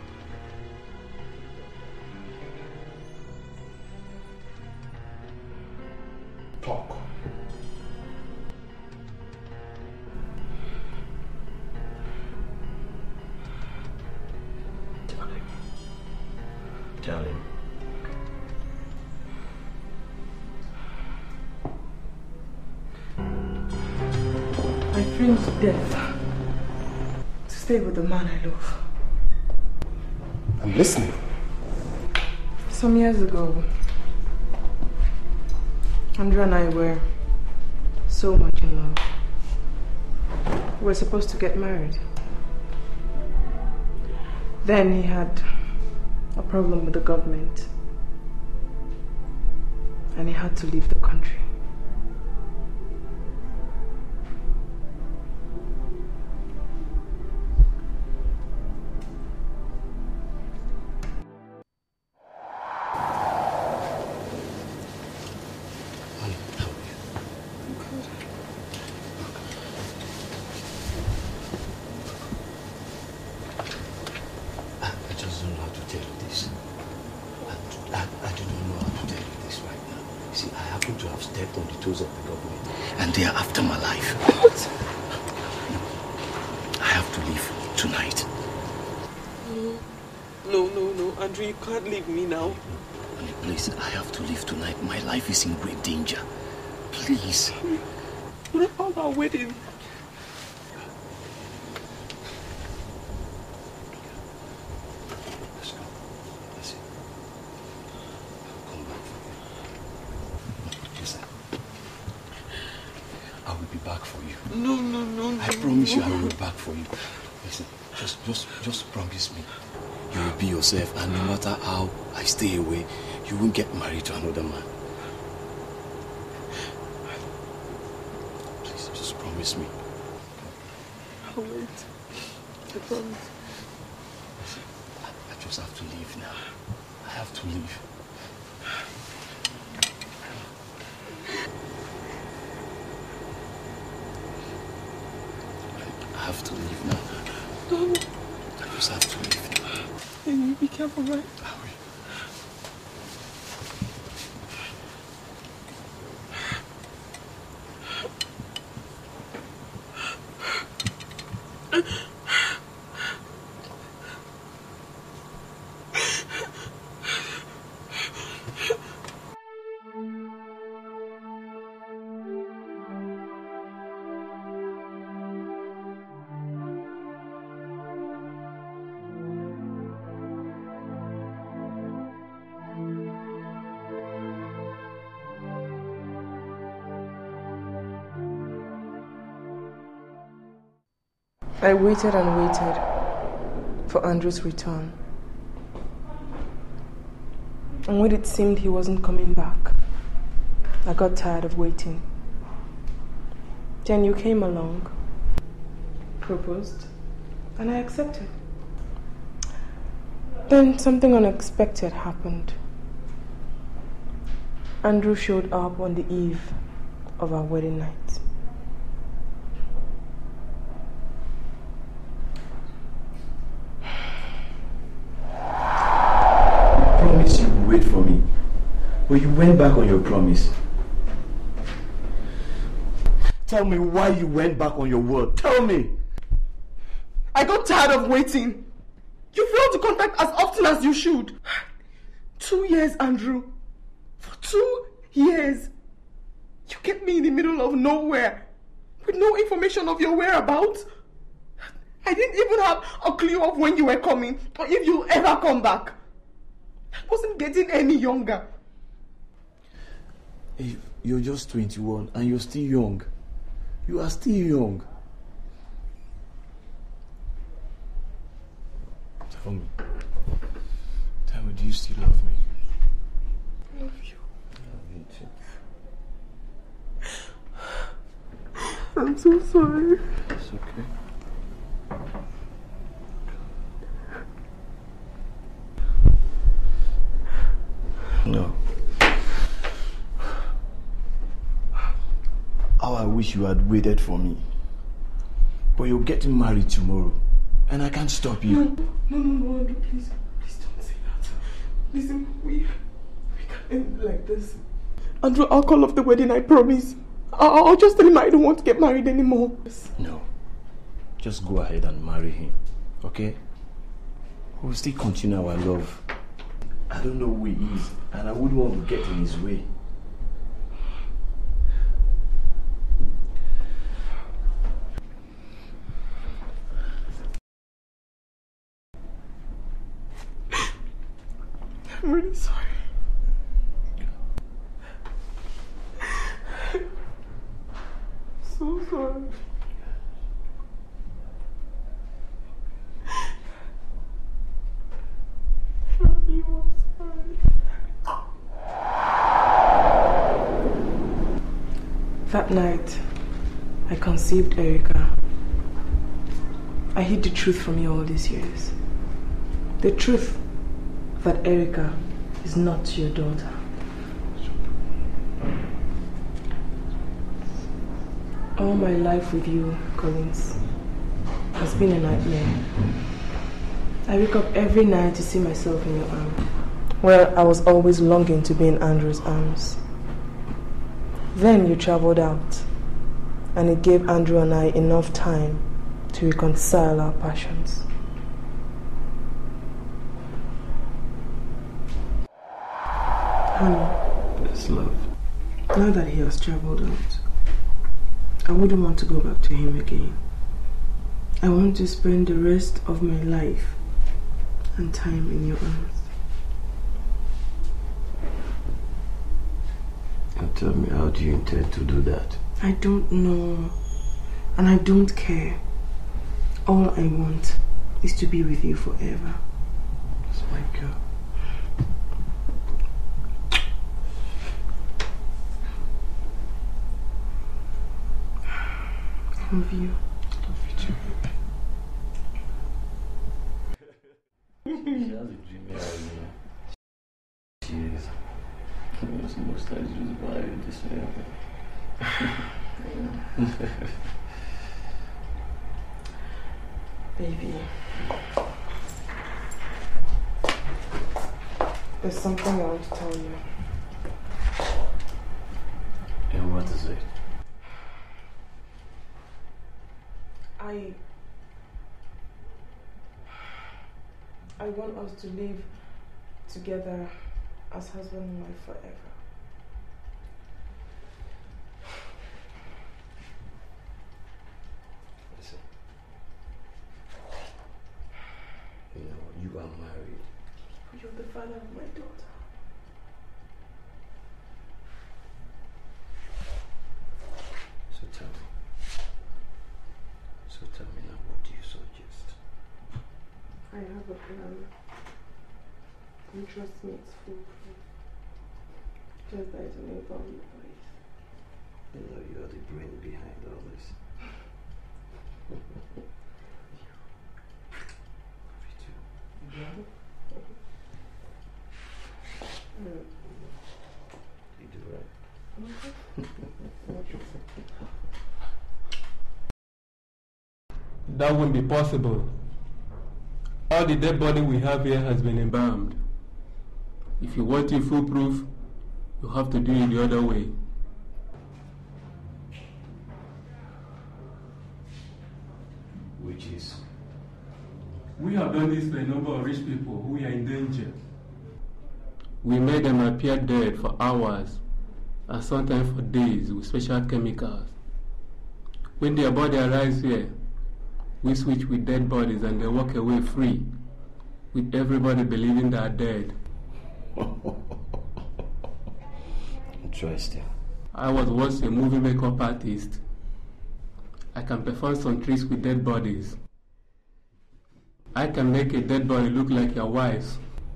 Talk. Tell him. Tell him. My friend's death to stay with the man I love. I'm listening. Some years ago, Andrew and I were so much in love. We were supposed to get married. Then he had a problem with the government and he had to leave the country. Is in great danger. Please. What about our wedding? Let's go. Let's see. I'll come back for you. Listen. I will be back for you. No, no, no, no. I promise you I will be back for you. Listen, just just just promise me. You will be yourself, and no matter how I stay away, you won't get married to another man. Promise me. I'll wait. I promise. I just have to leave now. I have to leave. I have to leave now. No. I just have to leave now. Hey, you be careful, right? I will. I waited and waited. for Andrew's return. And when it seemed he wasn't coming back, I got tired of waiting. Then you came along, proposed, and I accepted. Then something unexpected happened. Andrew showed up on the eve of our wedding night. You promised you would wait for me, but you went back on your promise. Tell me why you went back on your word. Tell me. I got tired of waiting. You failed to contact as often as you should. Two years, Andrew. For two years. You kept me in the middle of nowhere with no information of your whereabouts. I didn't even have a clue of when you were coming or if you'll ever come back. I wasn't getting any younger. Hey, you're just twenty-one and you're still young. You are still young. Tell me. Tell me, do you still love me? I love you. I love you too. I'm so sorry. It's okay. No. How I wish you had waited for me. But you're getting married tomorrow, and I can't stop you. No, no, no, no, Andrew, please. Please don't say that. Listen, we, we can't end like this. Andrew, I'll call off the wedding, I promise. I'll, I'll just tell him I don't want to get married anymore. No. Just go ahead and marry him, okay? We'll still continue our love. I don't know who he is, and I wouldn't want to get in his way. I'm really sorry. So sorry. That night, I conceived Erica. I hid the truth from you all these years. The truth that Erica is not your daughter. All my life with you, Collins, has been a nightmare. I wake up every night to see myself in your arms. Well, I was always longing to be in Andrew's arms. Then you traveled out, and it gave Andrew and I enough time to reconcile our passions. Honey, Yes, love. now that he has traveled out, I wouldn't want to go back to him again. I want to spend the rest of my life and time in your arms. Now tell me, how do you intend to do that? I don't know, and I don't care. All I want is to be with you forever. That's my girl. I love you. I love you too. She has a dream here. She is. It's the most times you just vibe this way. Baby, there's something I want to tell you. And what is it? I I want us to live together as husband and wife forever. Listen. You know, you are married. You're the father of my daughter. So tell me. So tell me now, what do you suggest? I problem. And trust me, it's foolproof. Just that it will involve you boys. You know you're the brain behind all this. Mm. You do right. That won't be possible. All the dead body we have here has been embalmed. If you want it foolproof, you have to do it the other way. Which is? We have done this for a number of rich people who are in danger. We made them appear dead for hours, and sometimes for days with special chemicals. When their body arrives here, we switch with dead bodies and they walk away free, with everybody believing they are dead. Interesting. I was once a movie makeup artist. I can perform some tricks with dead bodies. I can make a dead body look like your wife's.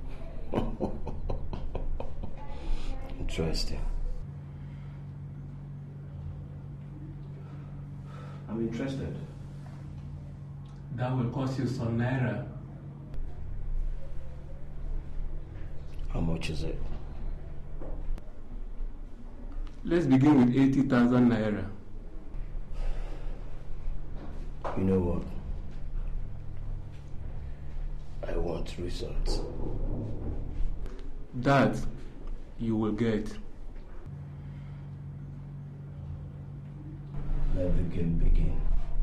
Interesting. I'm interested. That will cost you some naira. How much is it? Let's begin with eighty thousand naira. You know what? I want results. That you will get. Let the game begin.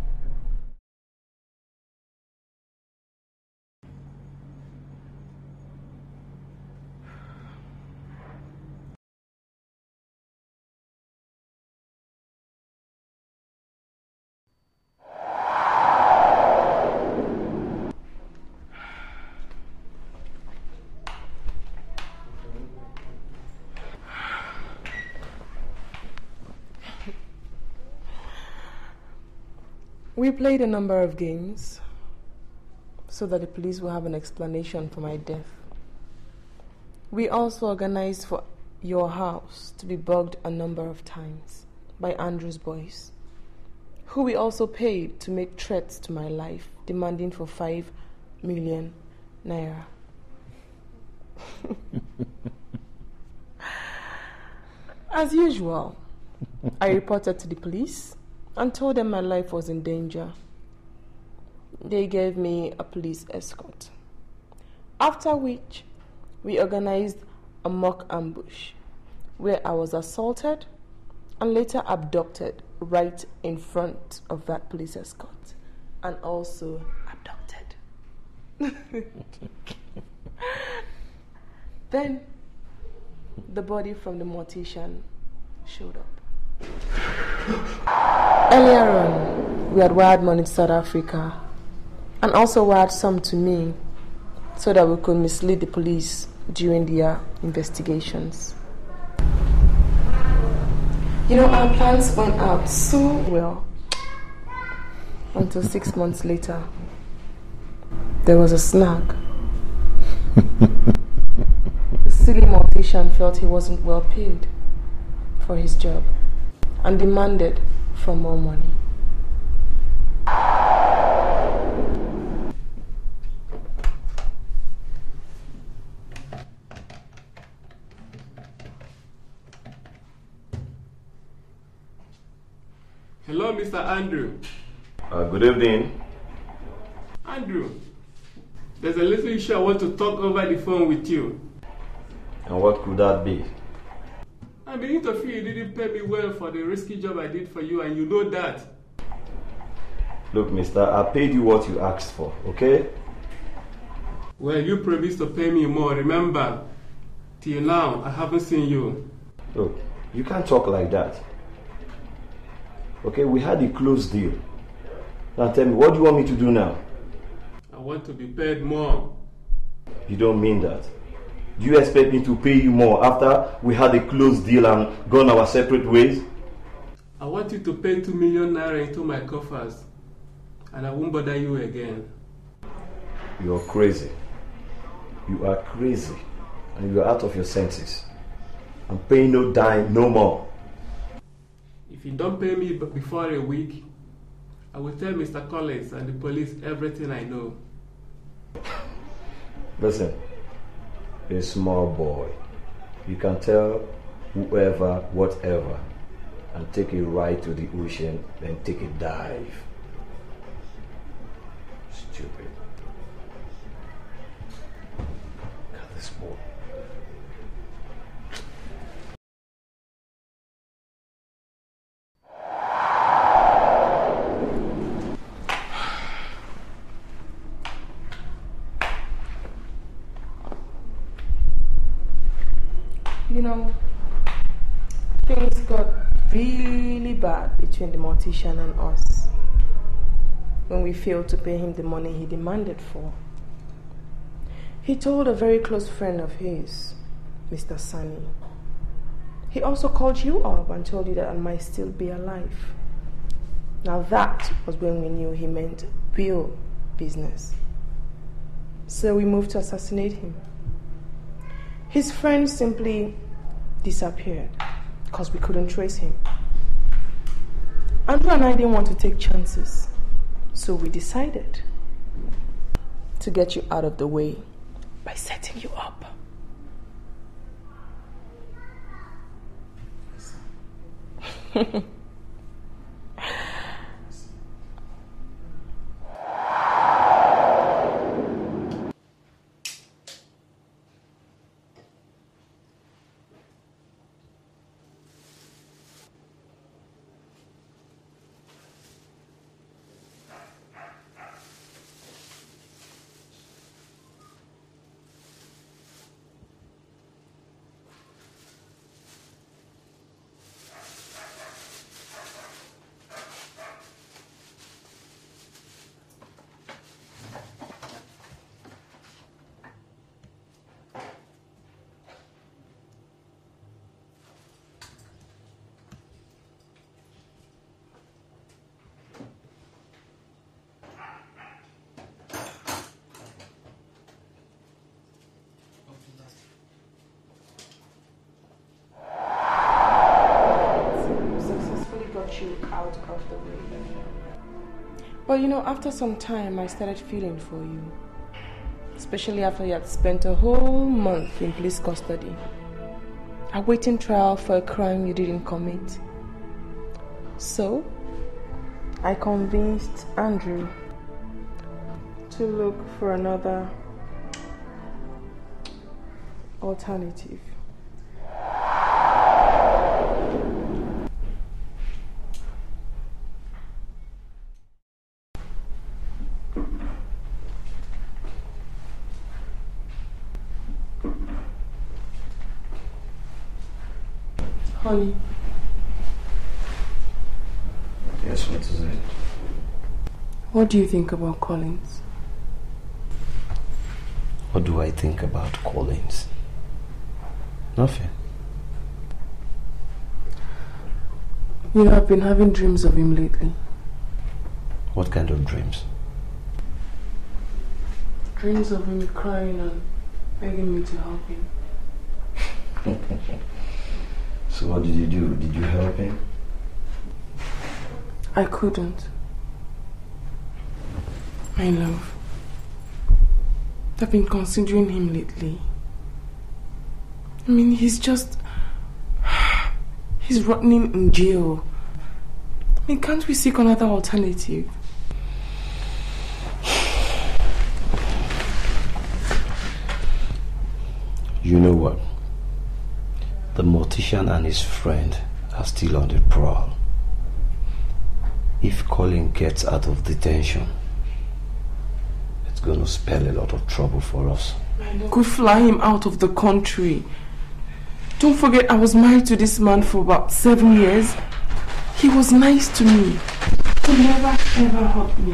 We played a number of games so that the police will have an explanation for my death. We also organized for your house to be bugged a number of times by Andrew's boys, who we also paid to make threats to my life, demanding for five million naira. As usual, I reported to the police and told them my life was in danger. They gave me a police escort. After which, we organized a mock ambush where I was assaulted and later abducted right in front of that police escort, and also abducted. Then, the body from the mortician showed up. Earlier on, we had wired money to South Africa and also wired some to me so that we could mislead the police during their investigations. You know, our plans went out so well until six months later, there was a snag. The silly mortician felt he wasn't well paid for his job and demanded for more money. Hello, Mister Andrew. Uh, good evening. Andrew, there's a little issue I want to talk over the phone with you. And what could that be? I'm beginning to feel you didn't pay me well for the risky job I did for you, and you know that. Look, mister, I paid you what you asked for, okay? Well, you promised to pay me more, remember? Till now, I haven't seen you. Look, you can't talk like that. Okay, we had a close deal. Now tell me, what do you want me to do now? I want to be paid more. You don't mean that. Do you expect me to pay you more after we had a close deal and gone our separate ways? I want you to pay two million naira into my coffers, and I won't bother you again. You're crazy. You are crazy and you are out of your senses. I'm paying no dime, no more. If you don't pay me b- before a week, I will tell Mister Collins and the police everything I know. Listen, you're a small boy. You can tell whoever, whatever, and take a ride to the ocean, then take a dive. Stupid. Look at this boy. You know, things got really bad between the mortician and us when we failed to pay him the money he demanded for. He told a very close friend of his, Mister Sunny. He also called you up and told you that I might still be alive. Now that was when we knew he meant real business. So we moved to assassinate him. His friend simply disappeared because we couldn't trace him. Andrew and I didn't want to take chances, so we decided to get you out of the way by setting you up. You out of the way. But you know, after some time, I started feeling for you. Especially after you had spent a whole month in police custody, awaiting trial for a crime you didn't commit. So, I convinced Andrew to look for another alternative. Honey. Yes, what is it? What do you think about Collins? What do I think about Collins? Nothing. You know, I've been having dreams of him lately. What kind of dreams? Dreams of him crying and begging me to help him. So what did you do? Did you help him? I couldn't. My love, I've been considering him lately. I mean, he's just... He's rotting in jail. I mean, can't we seek another alternative? You know what? The mortician and his friend are still on the prowl. If Colin gets out of detention, it's going to spell a lot of trouble for us. Could fly him out of the country. Don't forget, I was married to this man for about seven years. He was nice to me. He never ever hurt me.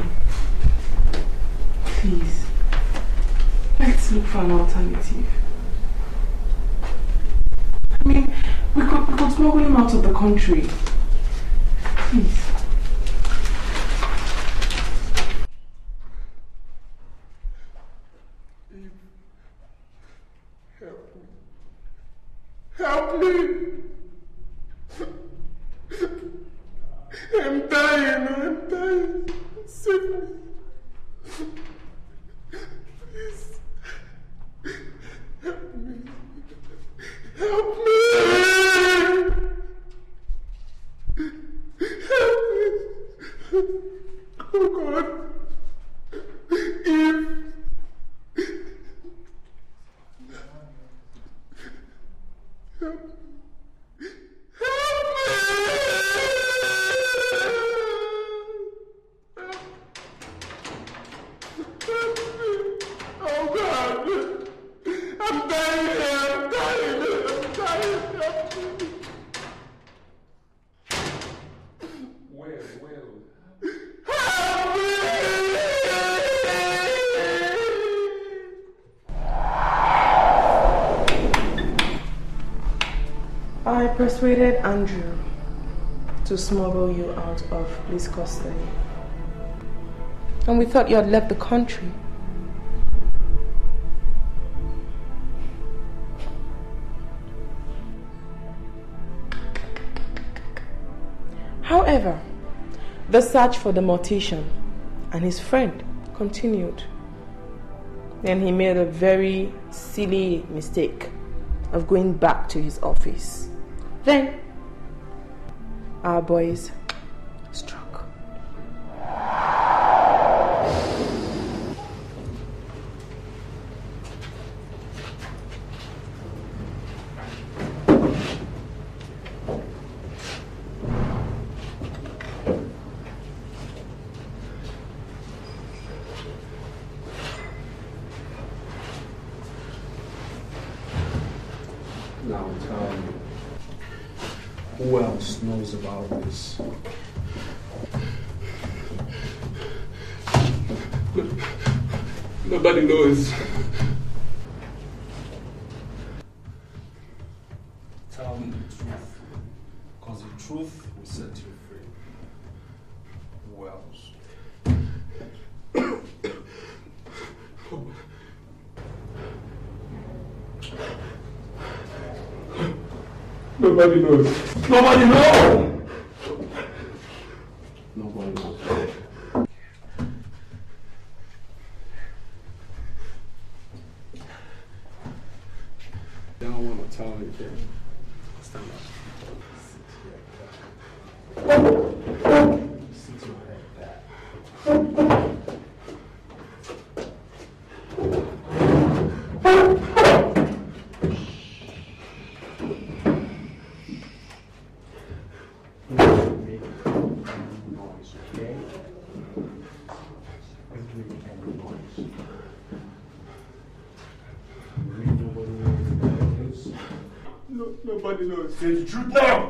Please, let's look for an alternative. I mean, we could, we could smuggle him out of the country. Please. I'm dying, I'm dying. Save me. Please. Help me. Help me. Help me. Oh God. If help me. Oh God! I'm dying here! I'm dying! I'm dying! Help me! Where? Where? Help me! I persuaded Andrew to smuggle you out of police custody. And we thought you had left the country. However, the search for the mortician and his friend continued. Then he made a very silly mistake of going back to his office. Then, our boys struck. Now tell me, who else knows about this? Nobody knows. Tell me the truth, because the truth will set you free. Who else? Nobody knows. Nobody knows! Nobody knows. I don't want to tell anything. Stand up. Sit your head back. No, nobody knows. Say the truth now!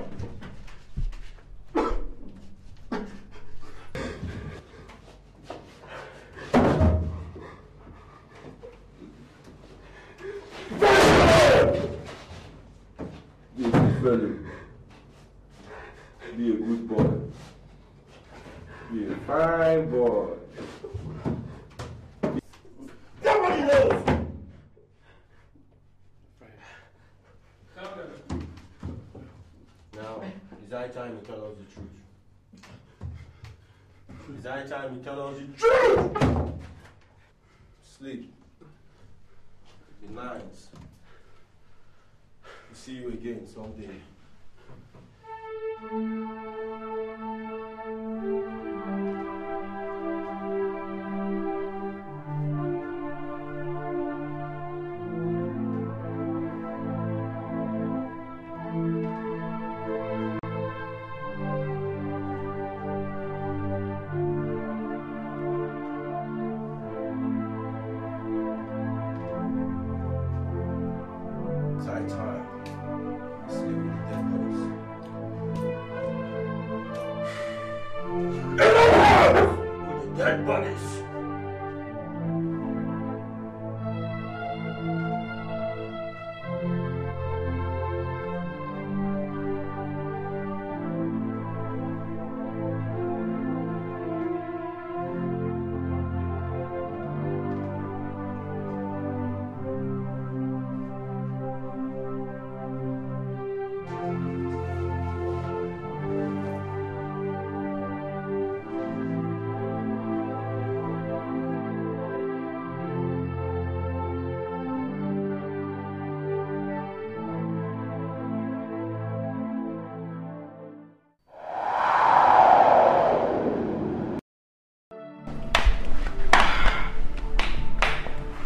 Be a good fellow. Be a good boy. Be a fine boy. Nobody knows! Now, it's high time you tell us the truth. It's high time you tell us the truth! Sleep. Be nice. We'll see you again someday. It's high time. Sleep with the dead bodies. With the dead bodies.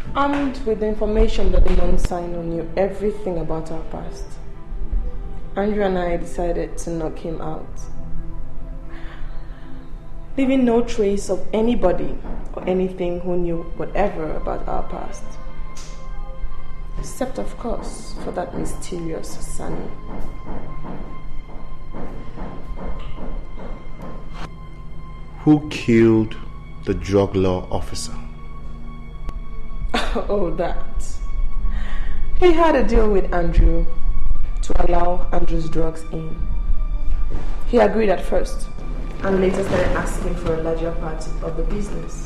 Armed with the information that the non-signer knew everything about our past, Andrew and I decided to knock him out, leaving no trace of anybody or anything who knew whatever about our past. Except, of course, for that mysterious Sunny. Who killed the drug law officer? Oh, that. He had a deal with Andrew to allow Andrew's drugs in. He agreed at first, and later started asking for a larger part of the business.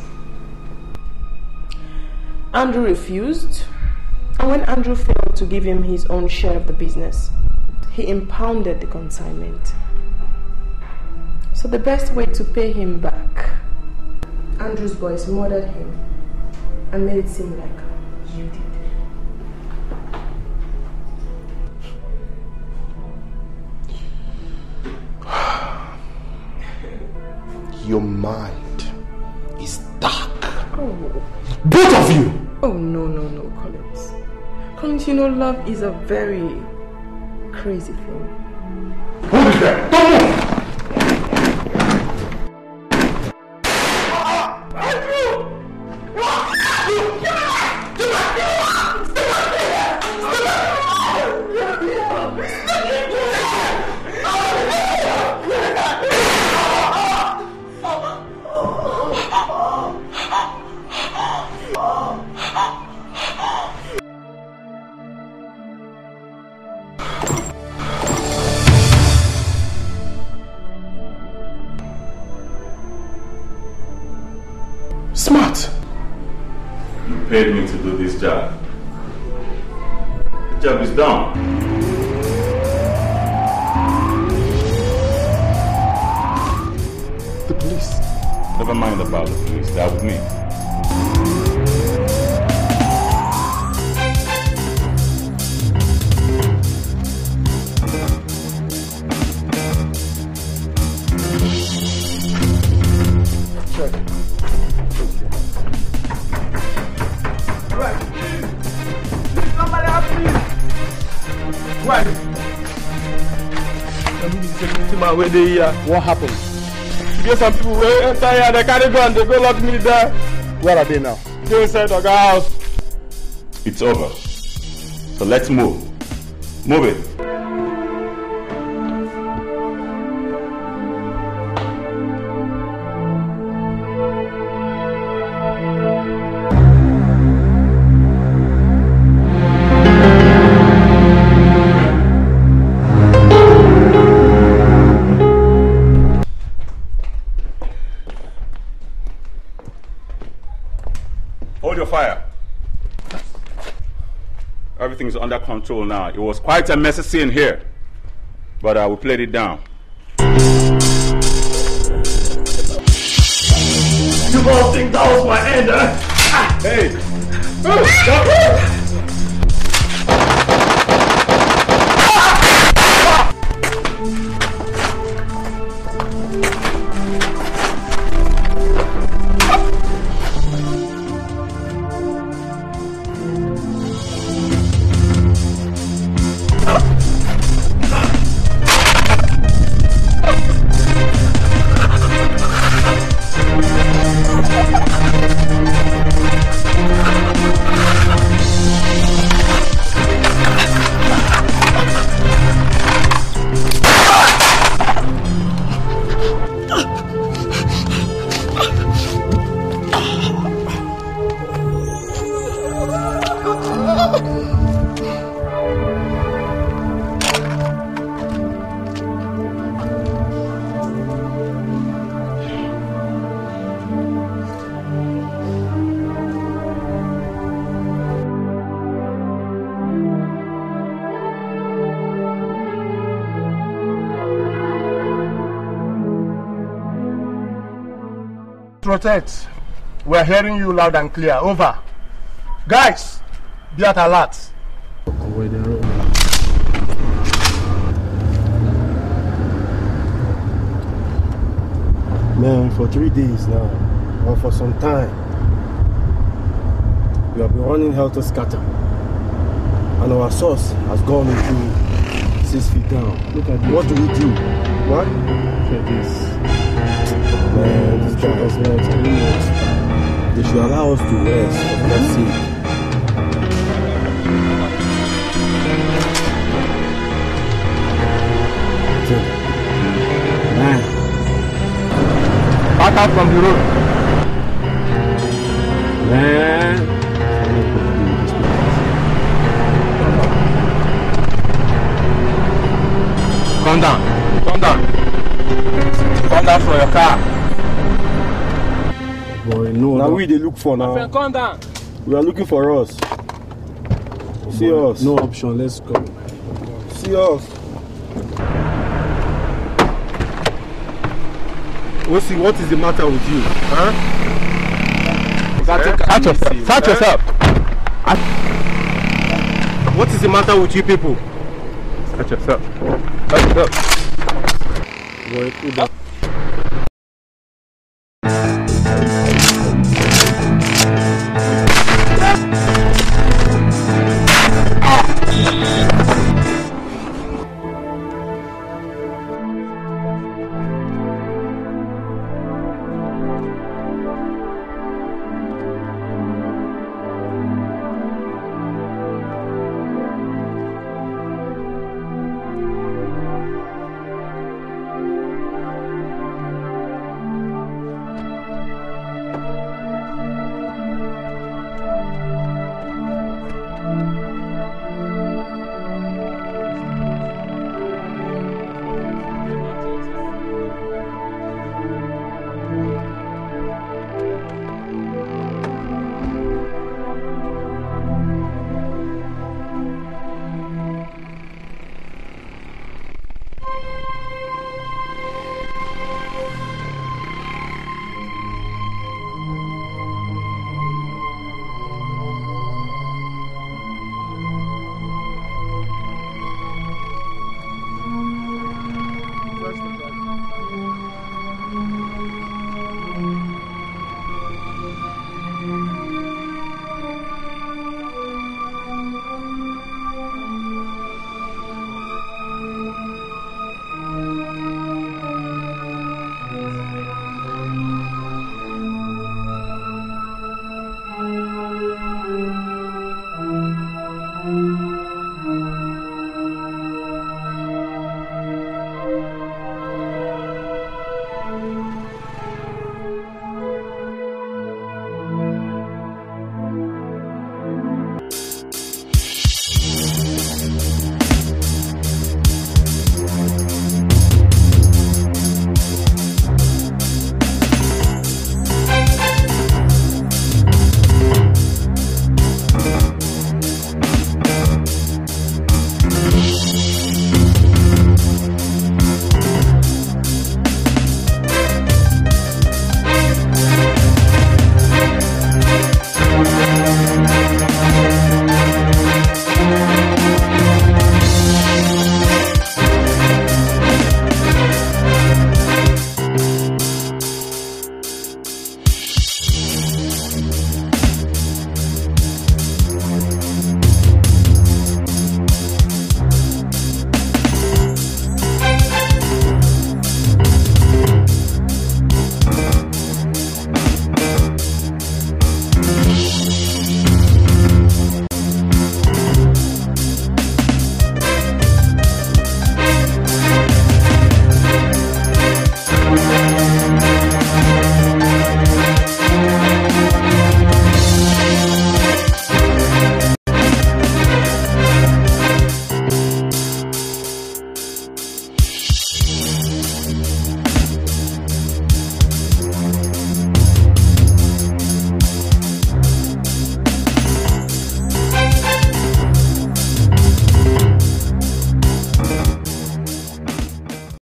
Andrew refused, and when Andrew failed to give him his own share of the business, he impounded the consignment. So the best way to pay him back, Andrew's boys murdered him and made it seem like you did. Your mind is dark. Oh. Both of you! Oh, no, no, no, Collins. Collins, you know, love is a very crazy thing. Hold it there! Don't move! Smart. You paid me to do this job. The job is done. The police. Never mind about the police. They're with me. What happened? Get some people who enter here, they carry gun, they go lock me there. Where are they now? They inside the house. It's over. So let's move. Move it. Everything's under control now. It was quite a messy scene here, but uh, we played it down. You all think that was my end, huh? Ah. Hey! Oh, Protect. We're hearing you loud and clear. Over. Guys, be at alert. Man, for three days now, or for some time, We have been running helter-skelter. And our source has gone into six feet down. Look at this. What do we do? What? Look at this. Man, this guys, man, they should allow us to rest, for God's sake. Man. Back up from the road. Man. Come down. Come down. Come down from your car. Boy, no. Now we they look for now. Friend, come down. We are looking for us. See Boy, us. No option. Let's go. See us. Let's see, what is the matter with you? Huh? Catch yourself. Catch yourself. What is the matter with you people? Catch yourself. Catch yourself. Boy,